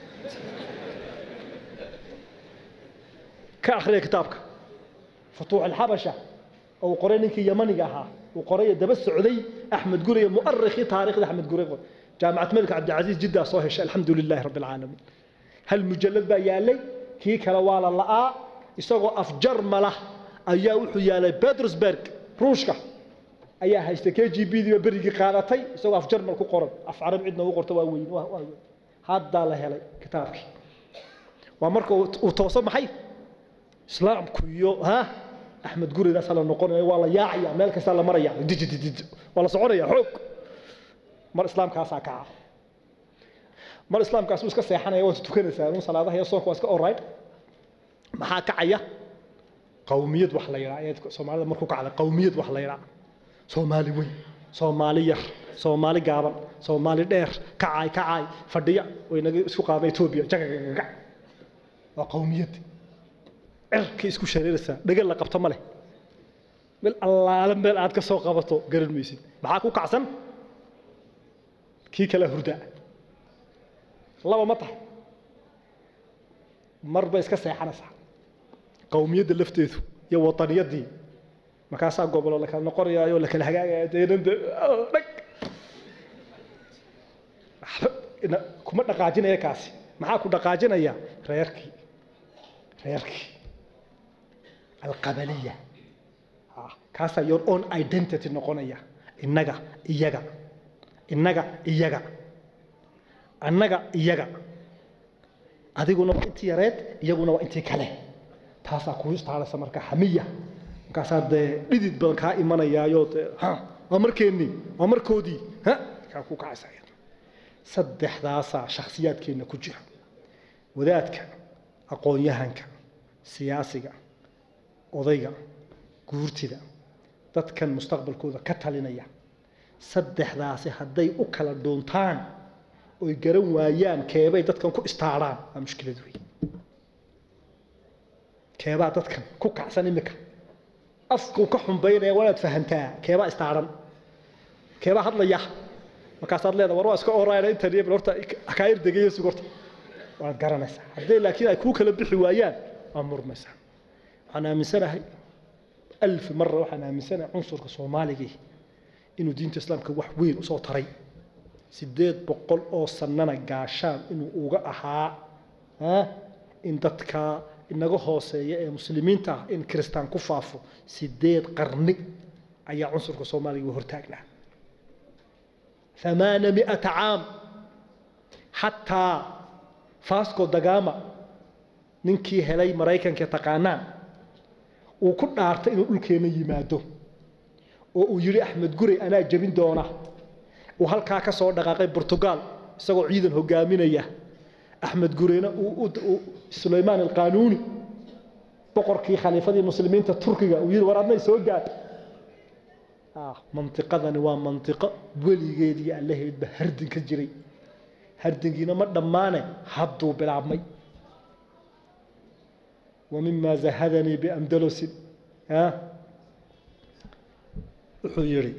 كأخرية كتابك فتوح الحبشة أو قرينك يمني جاها وقرية دبس السعودي أحمد قري مؤرخي تاريخ أحمد قري جامعة الملك عبد العزيز جدة صاحش الحمد لله رب العالمين هالمجلد بقى يالي كي كروال الله يسوق أفجر مله أيها وحيالي بيترسبرغ روشكا أيها هيستكي جي بي دي بريقي قادتي يسوق أفجر ملكو قرن أفعرب عندنا وقرت واوين واوين هذا الله هلي كتابك ومركو وتوصل محي إسلام كيو ها أحمد قري ده سال النقون والله يا عيا مالك سال مرة يا دج دج دج والله صعورة يا حوك مر إسلام كاسا كع مر إسلام كاسوس كسيحنا يوم تتكلم سالون صلاة هي صوك واسك أورايد محا كعيا قومية وحليرة يعني سومالي مركوك على قومية وحليرة سومالي وين سومالي يخ سومالي قابل سومالي دير كعاي كعاي فديا وين سوق هذا إثيوبيا جع جع وقومية عركي اسكو شريرسا دغل لا qabto male meel allaalan meel aad ka soo qabato garan maysid maxaa ku kacsan kii kala hurda laba ma tahay marba iska seexanaysa qowmiyada lafteedu iyo wadaniyadii markaas gobol la kala noqonayo la kala hagaagayo deedanada ina kuma dhaqaajinaya kaasi maxaa ku dhaqaajinaya reerkii reerkii القبلية كاسا your own identity نقولنا إنجا إيجا إنجا إيجا إنجا إيجا هذه قلنا أنت يريد يقولنا أنت كله تاسا كويس تعالى سمرك حمية كاسا ده بديت بنكا إيمانا يا يوت ها أمر كيني أمر كودي ها كاكو كاسا صدق داسا شخصيات كينا كوجه وذاتك أقول يهانك سياسية odayga guurtida dadkan mustaqbalkooda ka talinaya saddexdaasi haday u kala doontaan oo garan waayaan keebay dadkan ku istaaraan waa mushkilad weey keebaa dadkan ku kacsan imika afku ka xumbaynaya walaad fahantaa keebaa istaaran keebaa hadlaya markaas aad leedahay war waa iska oorayna inta reeb horta ka ir degayo sugorta waa garanaysa haday laakiin ay ku kala bixi waayaan amurmaysa أنا من سنة ألف مرة وأنا من سنة عنصر كصومالي إنه دين الإسلام كوح وين وصوت ري سديت بقول أو سننا قاشان إنه أوجعها ها إن تتكا inaga hooseeya ee muslimiinta ah in kristaan ku faafo sideed qarni ayaa cunsurka Soomaaliga hortaagnaa ثمانمائة عام حتى فاسكو دغاما ninkii helay Mareykanka taqaanaan uu ku dhaartay inuu dhulkeena yimaado oo uu yiri Axmed Gurey ana jabin doona oo halka ka soo dhaqaaqay Portugal isagoo ciidan hogaaminaya Axmed Gureyna uu Suleymaan al-Qanuuni boqorkii khaliifadii muslimiinta Turkiga uu yiri waraadna soo gaad ah mantiqadani waa mantiqo weligeedii Allaheed ba hardin ka jiray hardingiina ma dhamaane hadduu bilaabmay ومما زهدني بأندلس ها وحيري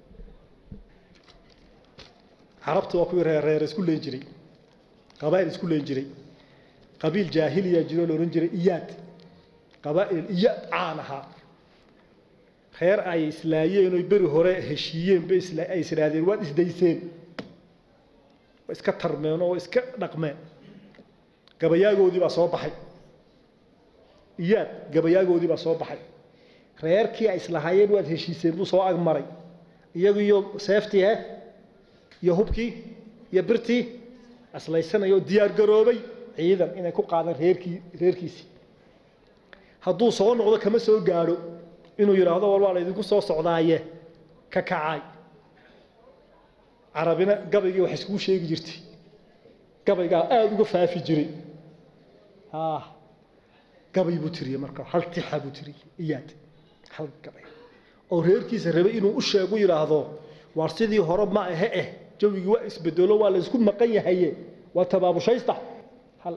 عربت وكو رير اسكو لين جري قبائل اسكو لين جري قبيل جاهليه جرو لورن جري اياد قبائل اياد عانها خير اي اسلايين oo bari hore heshiiyeen bay isla ay siraadeen waad isdayseen way iska tarmeen oo iska dhaqmeen gabayaagoodii baa soo baxay iyaad gabayaagoodii baa soo baxay reerkii ay isla hayeen waad heshiiseen buu soo agmaray iyagu iyo safety ah iyo hubkii iyo birtii aslaysanayo diyaar garoobay ciidan inay ku qaadaan reerkii reerkiisi hadduu soo noqdo kama soo gaaro inuu yiraahdo walba idinku soo socdaaye ka kacay arabina gabaygii wax isku sheegi jirtay gabayga aad uga faafi jiray ah gabay buu tiriyay marka hal tixab buu tiriyay iyaad hal gabay oo reerkiisa rabay inuu u sheego yiraahdo war sidii hore ma aha eh jawigi waa isbedelo waa la isku maqan yahay waa tabaabushaysta hal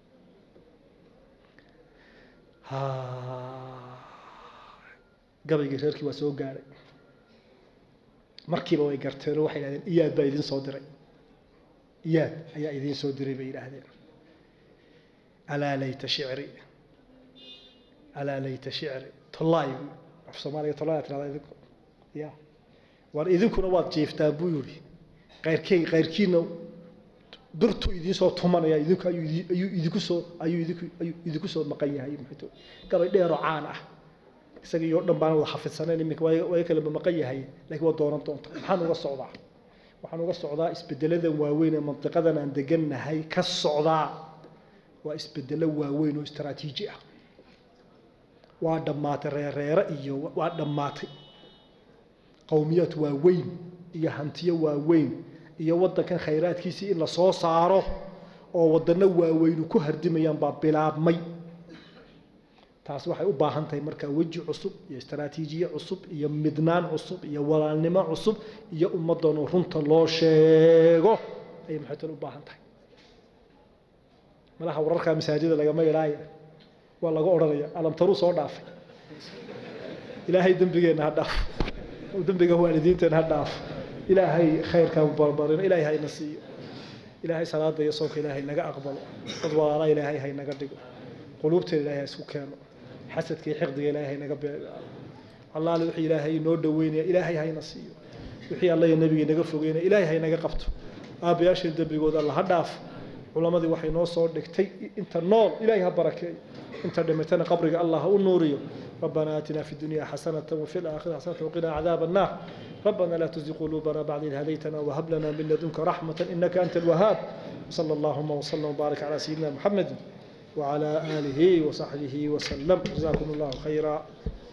ha gabayga reerkii waa soo gaaray markiiba way garteen waxay yiraahdeen iyaad baa idin soo diray iyaad ayaa idin soo diray bay yiraahdeen ala layta shi'ri ala layta shi'ri tallaay af Soomaaliya tallaay tiraahdo ya war idinkuna waad jeeftaa buu yiri qayrkay qayrkiina birtu idin soo tumanaya idinku ayuu idinku soo ayuu idinku ayuu idinku soo maqan yahay maxay gabay dheer oo caan ah isaga iyo dhan baan wada xafidsaneen imika way kala maqan yahay laakiin waa dooran doonta waxaan uga socdaa waxaan uga socdaa isbedelada waaweyn ee mantiqadan aan deganahay ka socdaa waa isbedelo waaweyn oo istaraatiiji ah waa dhamaatay reereere iyo waa dhamaatay qowmiyad waaweyn iyo hantiyo waaweyn iyo wadankan khayraadkiisa in la soo saaro oo wadana waaweyn ku hardimayaan baa bilaabmay taas waxay u baahan tahay marka waji cusub iyo istaraatiijiye cusub iyo midnaan cusub iyo walaalnimo cusub iyo ummadan runta loo sheego ay maxay u baahan tahay malaha wararka masaajida laga ma ilaahay waa laga oranaya alam taru soo dhaafay ilaahay dambigeena ha dhaaf oo dambiga waalidiinteena ha dhaaf ilaahay khayrka u barbarin ilaahay hayna siiyo ilaahay salaada iyo soonka ilaahay naga aqbalo qadwaana ilaahay hay naga dhigo qulubteena ilaahay isku keeno حسدك حقد إلهي نجبر الله لوحي إلهي نور دويني إلهي هاي نصيو وحي الله النبي نجفوجينا إلهي هاي نجقبته أبي أشهد دبي جود الله هداف علماء ذي وحي نوصل لك تي أنت النور إلهي هبركة أنت دمتنا قبرك الله ونوريه ربنا آتنا في الدنيا حسنة وفي الآخرة حسنة وقنا عذاب النار ربنا لا تزغ قلوبنا بعد إذ هديتنا وهب لنا من لدنك رحمة إنك أنت الوهاب صلى اللهم وسلم وبارك على سيدنا محمد وعلى آله وصحبه وسلم جزاكم الله خيرا.